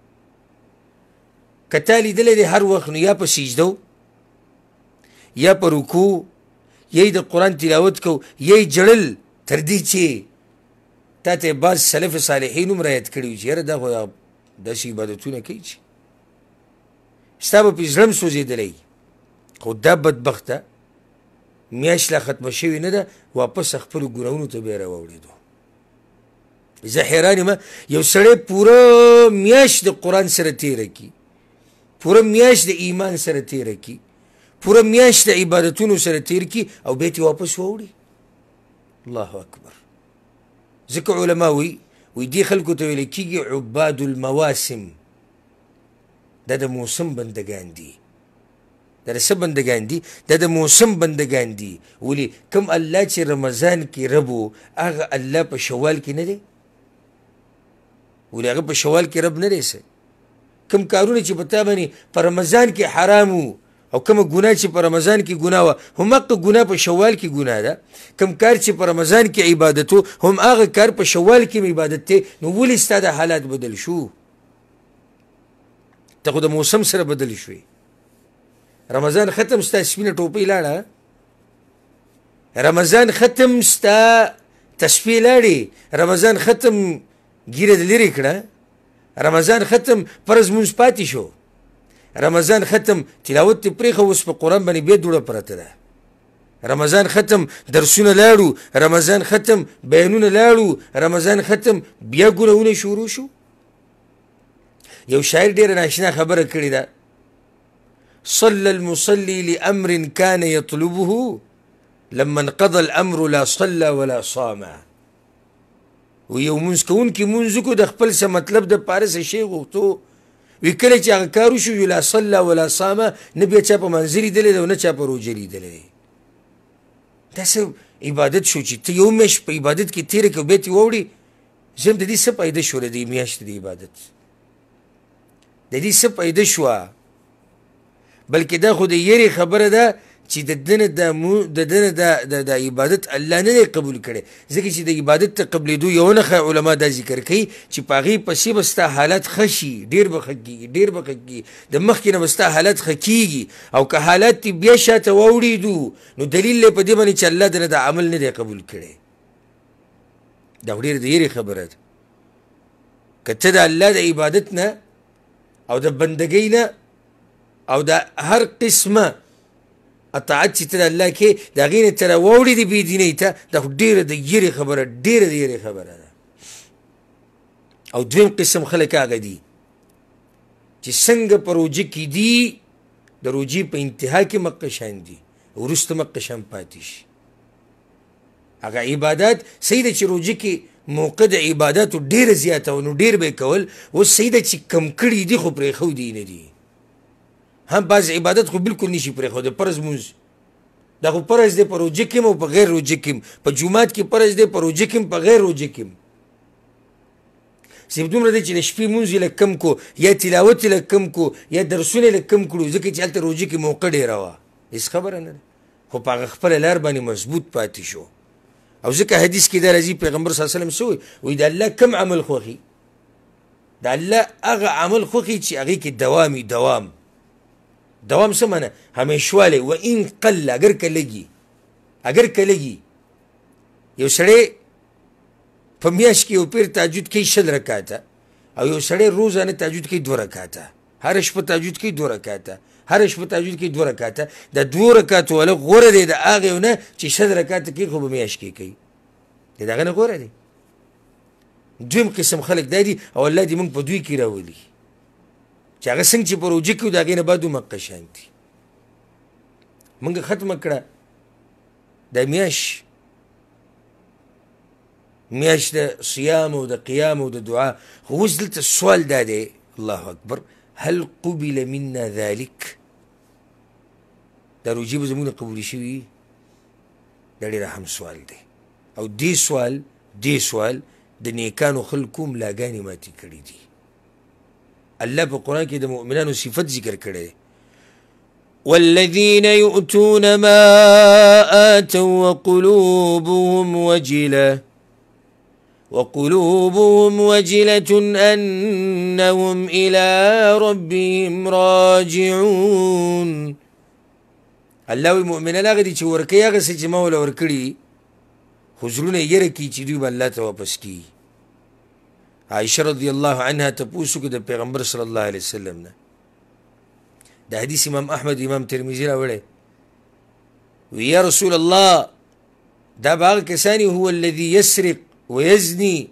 که تا لیدلی دی هر وخت نو یا په سجدو یا په رکوع یا د قرآن تلاوت کو یا جړل تر دې چې تا ته بعض سلف صالحین هم رایت کړي وي چې یاره دا خو داسې عبادتونه کوي چې ستا به پې زړه م سوځېدلی خو دا بدبخته میاشت لا ختمه شوې نه ده واپس خپلو ګناهونو ته بیا راواوړېدو زه حیران یم یو سړی پوره میاشت د قرآن سره تېره کي پوره میاشت د ایمان سره تېره کي پوره میاشت د عبادتونو سره تېر کي او بیا تې واپس واوړي الله اکبر ځکه علما وی وی دې خلکو ته ویل کېږي عباد المواسم دا د موسم بندګان دي دا د څه بندګان دي دا د موسم بندګان دي ولې کوم الله چې رمضان کې رب و هغه الله په شوال کې نه دی ولې هغه په شوال کې رب نه دی څه کوم کارونه چې په تا باندې په رمضان کې حرام وو او کومه ګناه چې په رمضان کې ګناه وه همغه ګناه په شوال کې ګناه ده کوم کار چې په رمضان کې عبادت و هم هغه کار په شوال کې عبادت دی نو ولې ستا د حالات بدل شو ته خو د موسم سره بدل شوې رمضان ختم ستا سپینه ټوپۍ لاړه رمضان ختم ستا تسپې لاړې رمضان ختم ګیره د لرې کړه رمضان ختم فرض مونځ پاتې شو رمضان ختم تلاوت تی پریخه اوس په قرآن باندې بیا دوړه پرته ده رمضان ختم درسونه لاړو، رمضان ختم بیانونه لاړو، رمضان ختم بیا ګناهونه شروع شو. یو شاعر ډېره ناشنا خبره کړې ده، صلى المصلي لأمر كان يطلبه لما انقضى الأمر لا صلى ولا صام. و یو مونځ کوونکي مونځ وکړو د خپل څه مطلب د پاره څه شی غوښتو، وی کله چې هغه کار وشو لا صلى ولا صام، نه بیا چا په منځ لیدلی دی او نه چا په روژه لیدلی دی. دا څه عبادت شو چې ته یو میاشت په عبادت کې تېره کړې او بیا ترې واوړې. زم د دې څه فایده شوله د میاشتې د عبادت، د دې څه فایده شوه؟ بلکې دا خو د یېرې خبره ده چې د دنه د دنه د عبادت الله نه دی قبول کړی، ځکه چې د عبادت ته قبلېدو یو نښه علما دا ذکر کوي چې په هغې پسې به ستا حالات ښه شي، ډېر به ښه کېږي، ډېر به ښه کېږي، د مخکې نه به ستا حالات ښه کېږي. او که حالات دې بیا شاته واوړېدو نو دلیل دی په دې باندې چې الله دنه د عمل نه دی قبول کړی. دا خو ډېره د یېرې خبره ده. که ته د الله د عبادت نه او د بندګۍ نه او د هر قسمه اطاعت چې ته د الله کې د هغې نه ته راواوړې د بېدینۍ ته، دا خو ډېره د یېرې خبره، ډېره د یېرې خبره ده. او دویم قسم خلک هغه دي چې څنګه په روژه کې دي، د روژې په انتها کې مقه شان دي، وروسته مقه شان پاتې شي. هغه عبادات صحیح ده چې روژه کې موقع د عباداتو ډېره زیاته و نو ډېر به یې کول، اوس صحیح ده چې کم کړي دي خو پرېښودي نه دي. هم بعض عبادت خو بالکل نشي پرېښودی، فرض مونځ دا خو فرض دی په روژه کې هم او په غیر روژه کې هم، په جومات کې فرض دی، په روژه کې هم په غیر روژه کې هم. صرف دومره دی چې د شپې مونځ یې لږ کم کو، یا تلاوت یې لږ کم کو، یا درسونه یې لږ کم کړو، ځکه چې هلته روژه کې موقع ډېره وه. هېڅ خبره نه ده، خو په هغه خپله لار باندې مضبوط پاتې شو. او ځکه حدیث کې دا راځي، پیغمبر صلی الله علیه وسلم څه وایي؟ وایي د الله کم عمل خوښي؟ د الله هغه عمل خوښي چې هغې کې دوام وي. دوام دوام څه معنی؟ همیشوالی. و این قل، اگر که لږي، اگر که لږي. یو سړی په میاشت کې یو پیر تهجد کوي شل رکاته، او یو سړی روزانه تهجد کوي دوه رکاته، هره شپه تهجد کوي دوه رکاته، هره شپه تهجد کوي دوه رکاته. د دوو رکاتو والا غوره دی د هغې نه چې شل رکاته کوي خو په میاشت کې کوي، د هغه نه غوره دی. دویم قسم خلک دا دي، او الله دې موږ په دوی کې راولي چې هغه څنګه چې په روژه کې و د هغې نه بعد مقه شان دي. موږ ختمه کړه دا میاشت، میاشت د صیام او د قیام او د دعا. خو اوس دلته سوال دا دی، الله اکبر، هل قبل منا ذلك؟ دا روژې به زموږ نه قبولې شوي؟ دا ډېر اهم سوال دی. او دې سوال دې سوال د نیکانو خلکو ملاګانې ماتې کړي دي. الله په قرآن کې د مؤمنانو صفت ذکر کړی، والذین یؤتون ما آتوا وقلوبهم وجلة وقلوبهم وجلة أنهم إلى ربهم راجعون. الله وی مؤمنان هغه دي چې ورکوي هغه څه چې ما وله ورکړي، خو زړونه یې یره کړي چې دوی به الله ته واپس کړي. عائشہ رضی الله عنها تپوس وکړه د پیغمبر صلی الله علیه وسلم نه. د حدیث امام احمد امام ترمذي راوړی، وی یا رسول الله، دا به هغه کسانی هو الذي یسرق ویزني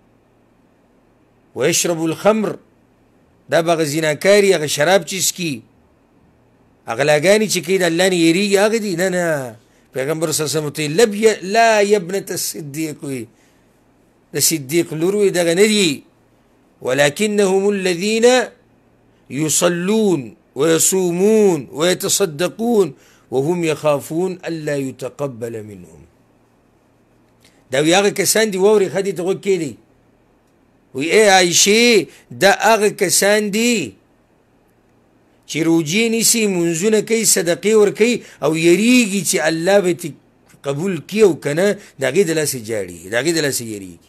ویشرب الخمر، دا به هغه زیناکاري، هغه شراب چې څکي، هغه لاګانې چې کوي د الله نه یېرېږي، هغه دي؟ نه نه. پیغمبر صلی الله علیه وسلم ته لا یبنة الصدیق وی، د صدیق لور وی دغه نه دي، ولکنهم الذین یصلون ويصومون ويتصدقون وهم يخافون الا يتقبل منهم. دا وی هغه کسان دي، واورې ښه دي ته غوږ کښېږدئ، وی ای عایشې دا هغه کسان دي چې روجې نیسي، منځونه کوي، صدقې ورکوي، او یریږي چې الله به ترې قبول کړي او که نه د هغې د لاسه جاړي، د هغې د لاسه یریږي.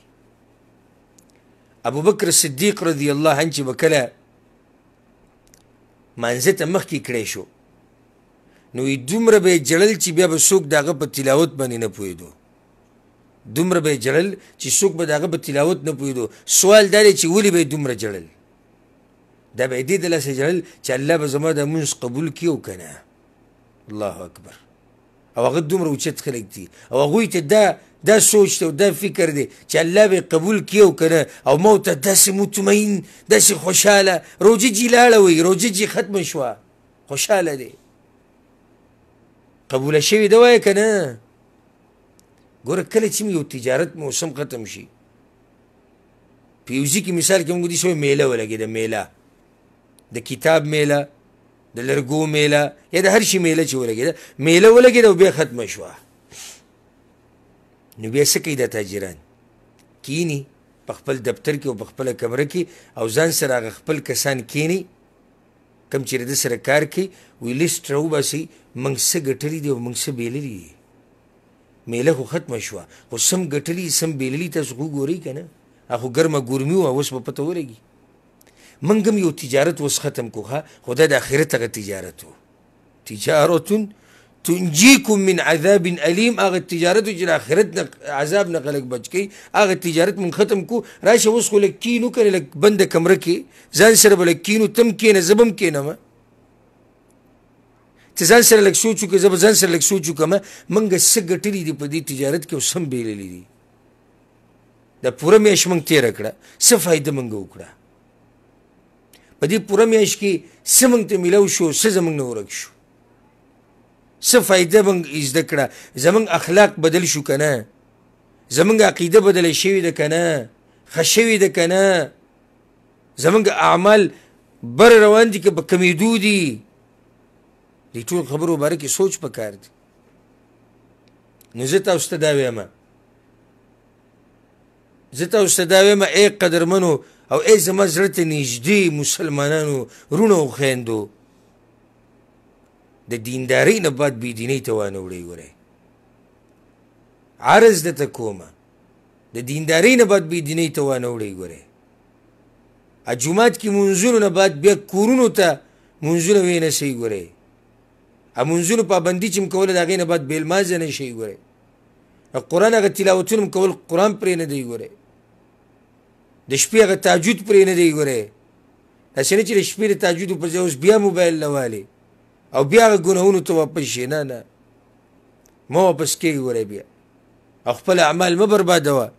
ابوبکر صدیق رضی الله عنه چې به کله مانځه ته مخکې کړی شو، نو وی دومره به یې جړل چې بیا به څوک د هغه په تلاوت باندې نه پوهېدو، دومره به یې جړل چې څوک به د هغه په تلاوت نه پوهېدو. سوال دا دی چې ولې به یې دومره جړل؟ دا به یې دې د لاسه جړل چې الله به زما دا مونځ قبول کړي او که نه. الله اکبر. او هغه دومره اوچت خلک دي او هغوی ته دا دا سوچ ته او دا فکر دی چې الله به قبول کړي او که نه او ما ورته داسې مطمئن داسې خوشحاله روجه جي لاړه وی روجه جي ختمه شوه خوشحاله دی قبوله شوې ده وایه که نه ګوره کله چې یو تجارت موسم ختم شي په یوزي کې مثال کې موږ دي شوی میله ولګېده میله د کتاب میله د لرګو میله یا د هر شي میله چې ولګېده میله ولګېده او بیا ختمه شوه نو بیا څه کوي دا تاجران کینی په خپل دفتر کې او په خپله کمره کې او ځان سره هغه خپل کسان کینی کم چې د سره کار کوي وی لیست راوباسي موږ څه ګټلي دي او موږ څه بیللي دي میله خو ختمه شوه خو سم ګټلي سم بیللي تاسو خو ګورئ که نه هغه خو ګرمه ګورمي وه اوس به پته ولګي موږ هم یو تجارت اوس ختم کړو ښه خو دا د آخرت هغه تجارت و تجارتون تنجیکم من عذاب علیم هغه تجارت و چې د آخرت نه عذاب نه خلک بچ کوي هغه تجارت موږ ختم کړو راشه اوس خو لږ کینو که نه لږ بنده کمره کې ځان سره به لږ کینو تم کښېنه زه به هم کښېنمه ته ځان سره لږ سوچ وکړه زه به ځان سره لږ سوچ وکړمه موږ څه ګټلي دي په دې تجارت کې او څه هم بیللي دي دا پوره میاشت موږ تېره کړه څه فایده موږ وکړه په دې پوره میاشت کې څه موږ ته میلاو شو څه زموږ نه ورک شو څه فایده موږ زده کړه زموږ اخلاق بدل شو که نه زموږ عقیده بدله شوې ده که نه ښه شوې ده که نه زموږ اعمال بر روان دي که په کمیدو دي دې ټول خبرو باره کې سوچ پکار دی نو زه تاسو ته دا ویمه زه تاسو ته دا ویمه ای قدرمنو او ای زما زړه ته نږدې مسلمانانو وروڼو او خویندو د دیندارۍ نه بعد بېدینۍ ته وانه وړئ ګورئ عرض درته کومه د دیندارۍ نه بعد بېدینۍ ته وانه وړئ ګورئ جومات کې منځونو نه بعد بیا کورونو ته منځونه وینسئ ګورئ منځونو پابندي چې م کوله د هغې نه بعد بېلمازه نه شئ ګورئ قرآن هغه تلاوتونه م کول قرآن پرې نه دی ګورئ د شپې هغه تهجد پرې نه دی ګورئ داسې نه چې د شپې د تهجدو پر ځای اوس بیا موبایل نه والې او بیا هغه ګناهونو ته واپس شي نه نه مه واپس کېږي ګورئ بیا او خپل اعمال مه بربادوه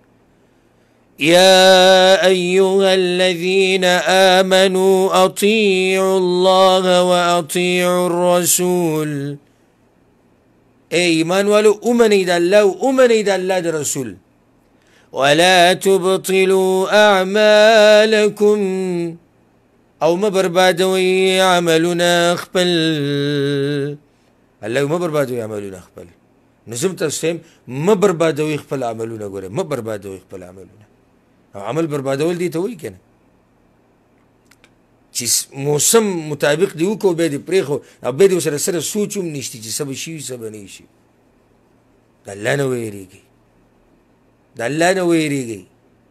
يا أيها الذين آمنوا أطيعوا الله وأطيعوا الرسول اي ایمان والو امني دا الله وامني دا الله دا رسول ولا تبطلوا أعمالكم او ما بربادوي عملنا خپل الله ما بربادوي عملنا خپل نظم تاسو ما بربادوي خپل عملونه ګوره ما بربادوي خپل عملونه او عمل بربادول دي ته وایي که نه چې موسم مطابق دې وکړو بیا دې پرېښو او بیا دې ورسره سره سوچ هم نشته چې څه به شي څه به نه شي د الله نه ویرېږئ د الله نه ویرېږئ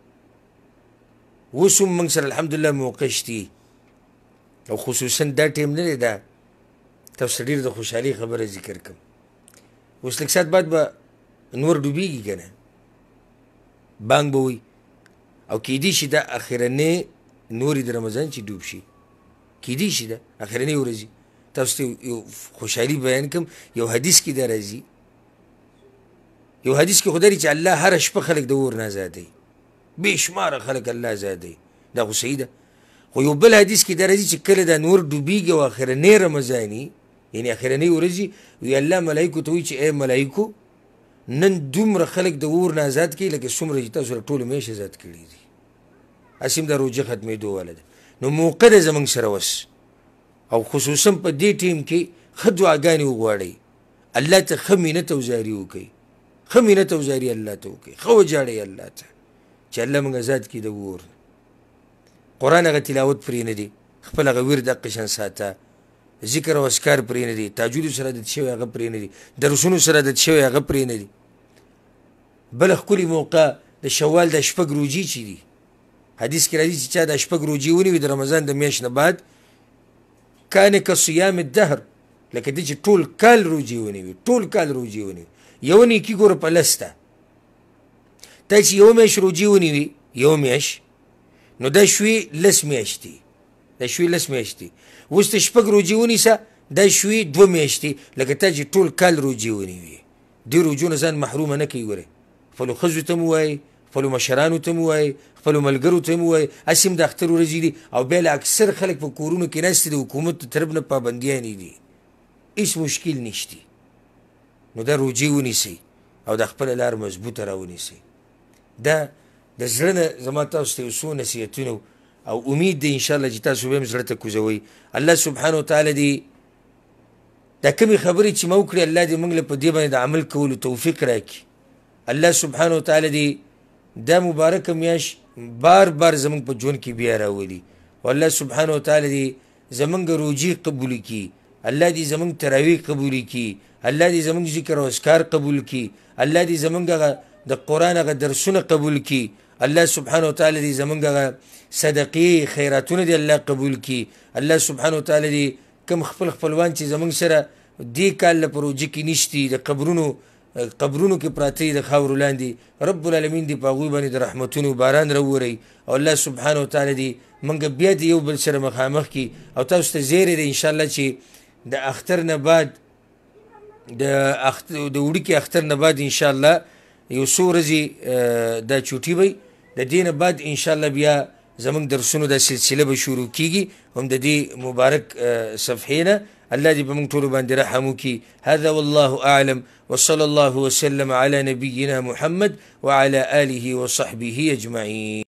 اوس هم موږ سره الحمدلله موقع شتي او خصوصا دا ټیم نه دی دا تاسو ډېر د خوشحالۍ خبره ذکر کړم اوس لږ ساعت بعد به نور ډوبېږي که نه بانګ به وي او کیدی شي دا اخرنې نورې د رمضان چې ډوب شي کیدی شي دا اخرنې ورځي تاسو ته یو خوشحالي بیان کړم یو حدیث کې دا راځي یو حدیث کې خو دا چې الله هره شپه خلک د اور نه ازادوي بې شماره خلک الله ازادوي دا خو صحیح ده خو یو بل حدیث کې دا راځي چې کله دا نور ډوبېږي او اخرنې رمضاني یعنې اخرنې ورځي وي الله ملایکو ته وایي چې ای ملایکو نن دومره خلک د اور نه ازاد کړي لکه څومره چې تاسو ټوله میاشت ازاد کړي دي هسې هم دا روژه ختمېدو واله ده نو موقع ده زموږ سره وس او خصوصا په دې ټیم کې ښه دعاګانې وغواړئ الله ته ښه مینت او زاري وکړئ ښه مینت او زاري الله ته وکړئ ښه وجاړئ الله ته چې الله موږ ازاد کړي د اور قرآن هغه تلاوت پرې نه دی خپل هغه ورد دقه شان ساته ذکر او اذکار پرې نه دي تهجدو سره عادت شوی هغه پرې نه دي درسونو سره عادت شوی هغه پرې نه دي بله ښکلې موقع د شوال د شپږ روجې چې دي حدیث کې راځي چې چا د شپږ روجې ونیوي د رمضان د میاشت نه بعد کان کصیام الدهر لکه دې چې ټول کال روجې ونیوي ټول کال روجې ونیوي یو نیکي ګوره په لس ده تا چې یو میاشت روجې ونیوي یو میاشت نو دا شوي لس میاشتې دا شوي لس میاشتې اوس ته شپږ روجې ونیسه دا شوي دوه میاشتې لکه تا چې ټول کال روجې ونیوي دې روجو نه ځان محرومه نه کوي ګورې خپلو ښځو ته م ووایي خپلو مشرانو ته م ووایي خپلو ملګرو ته م ووایي هسې هم د اختر ورځې دي او بیا له اکثر خلک په کورونو کې ناست دي د حکومت د طرف نه پابندیانې دي هېڅ مشکل نشته نو دا روجې ونیسئ او د خپله لار مضبوطه راونیسئ دا د زړه نه زما تاسو ته یو څو نصیحتونه او امید دی انشاءالله چې تاسو به هم زړه ته کوزوئ الله سبحانه وتعالی دې دا کمې خبرې چې ما وکړې الله دې موږ له په دې باندې د عمل کولو توفیق راکړي الله سبحانه وتعالی دې دا مبارکه میاشت بار بار زموږ په ژوند کې بیا راولي او الله سبحانه وتعالی دې زموږ روجې قبول کړي الله دې زموږ تراویح قبول کړي الله دې زموږ ذکر او اذکار قبول کړي الله دې زموږ د قرآن هغه درسونه قبول کړي الله سبحانه وتعالی دې زموږ هغه صدقې خیراتونه دې الله قبول کړي الله سبحانه وتعالی دې کم خپل خپلوان چې زموږ سره دې کال له په روژه کې نشتي د قبرونو قبرونو کې پراته دي د خاورو لاندې رب العالمین دې په هغوی باندې د رحمتونو باران راووری او الله سبحانه وتعالی دې موږ بیا د یو بل سره مخامخ کړي او تاسو ته زیری دی انشاءالله چې د اختر نه بعد د د وړوکي اختر نه بعد انشاءالله یو څو ورځې دا چوټي وي د دې نه بعد انشاءالله بیا زموږ درسونو دا سلسله به شروع کیږي هم د دې مبارک صفحې نه الله دې په موږ ټولو باندې رحم وکړي هذا والله اعلم وصلى الله وسلم على نبينا محمد وعلى آله وصحبه اجمعين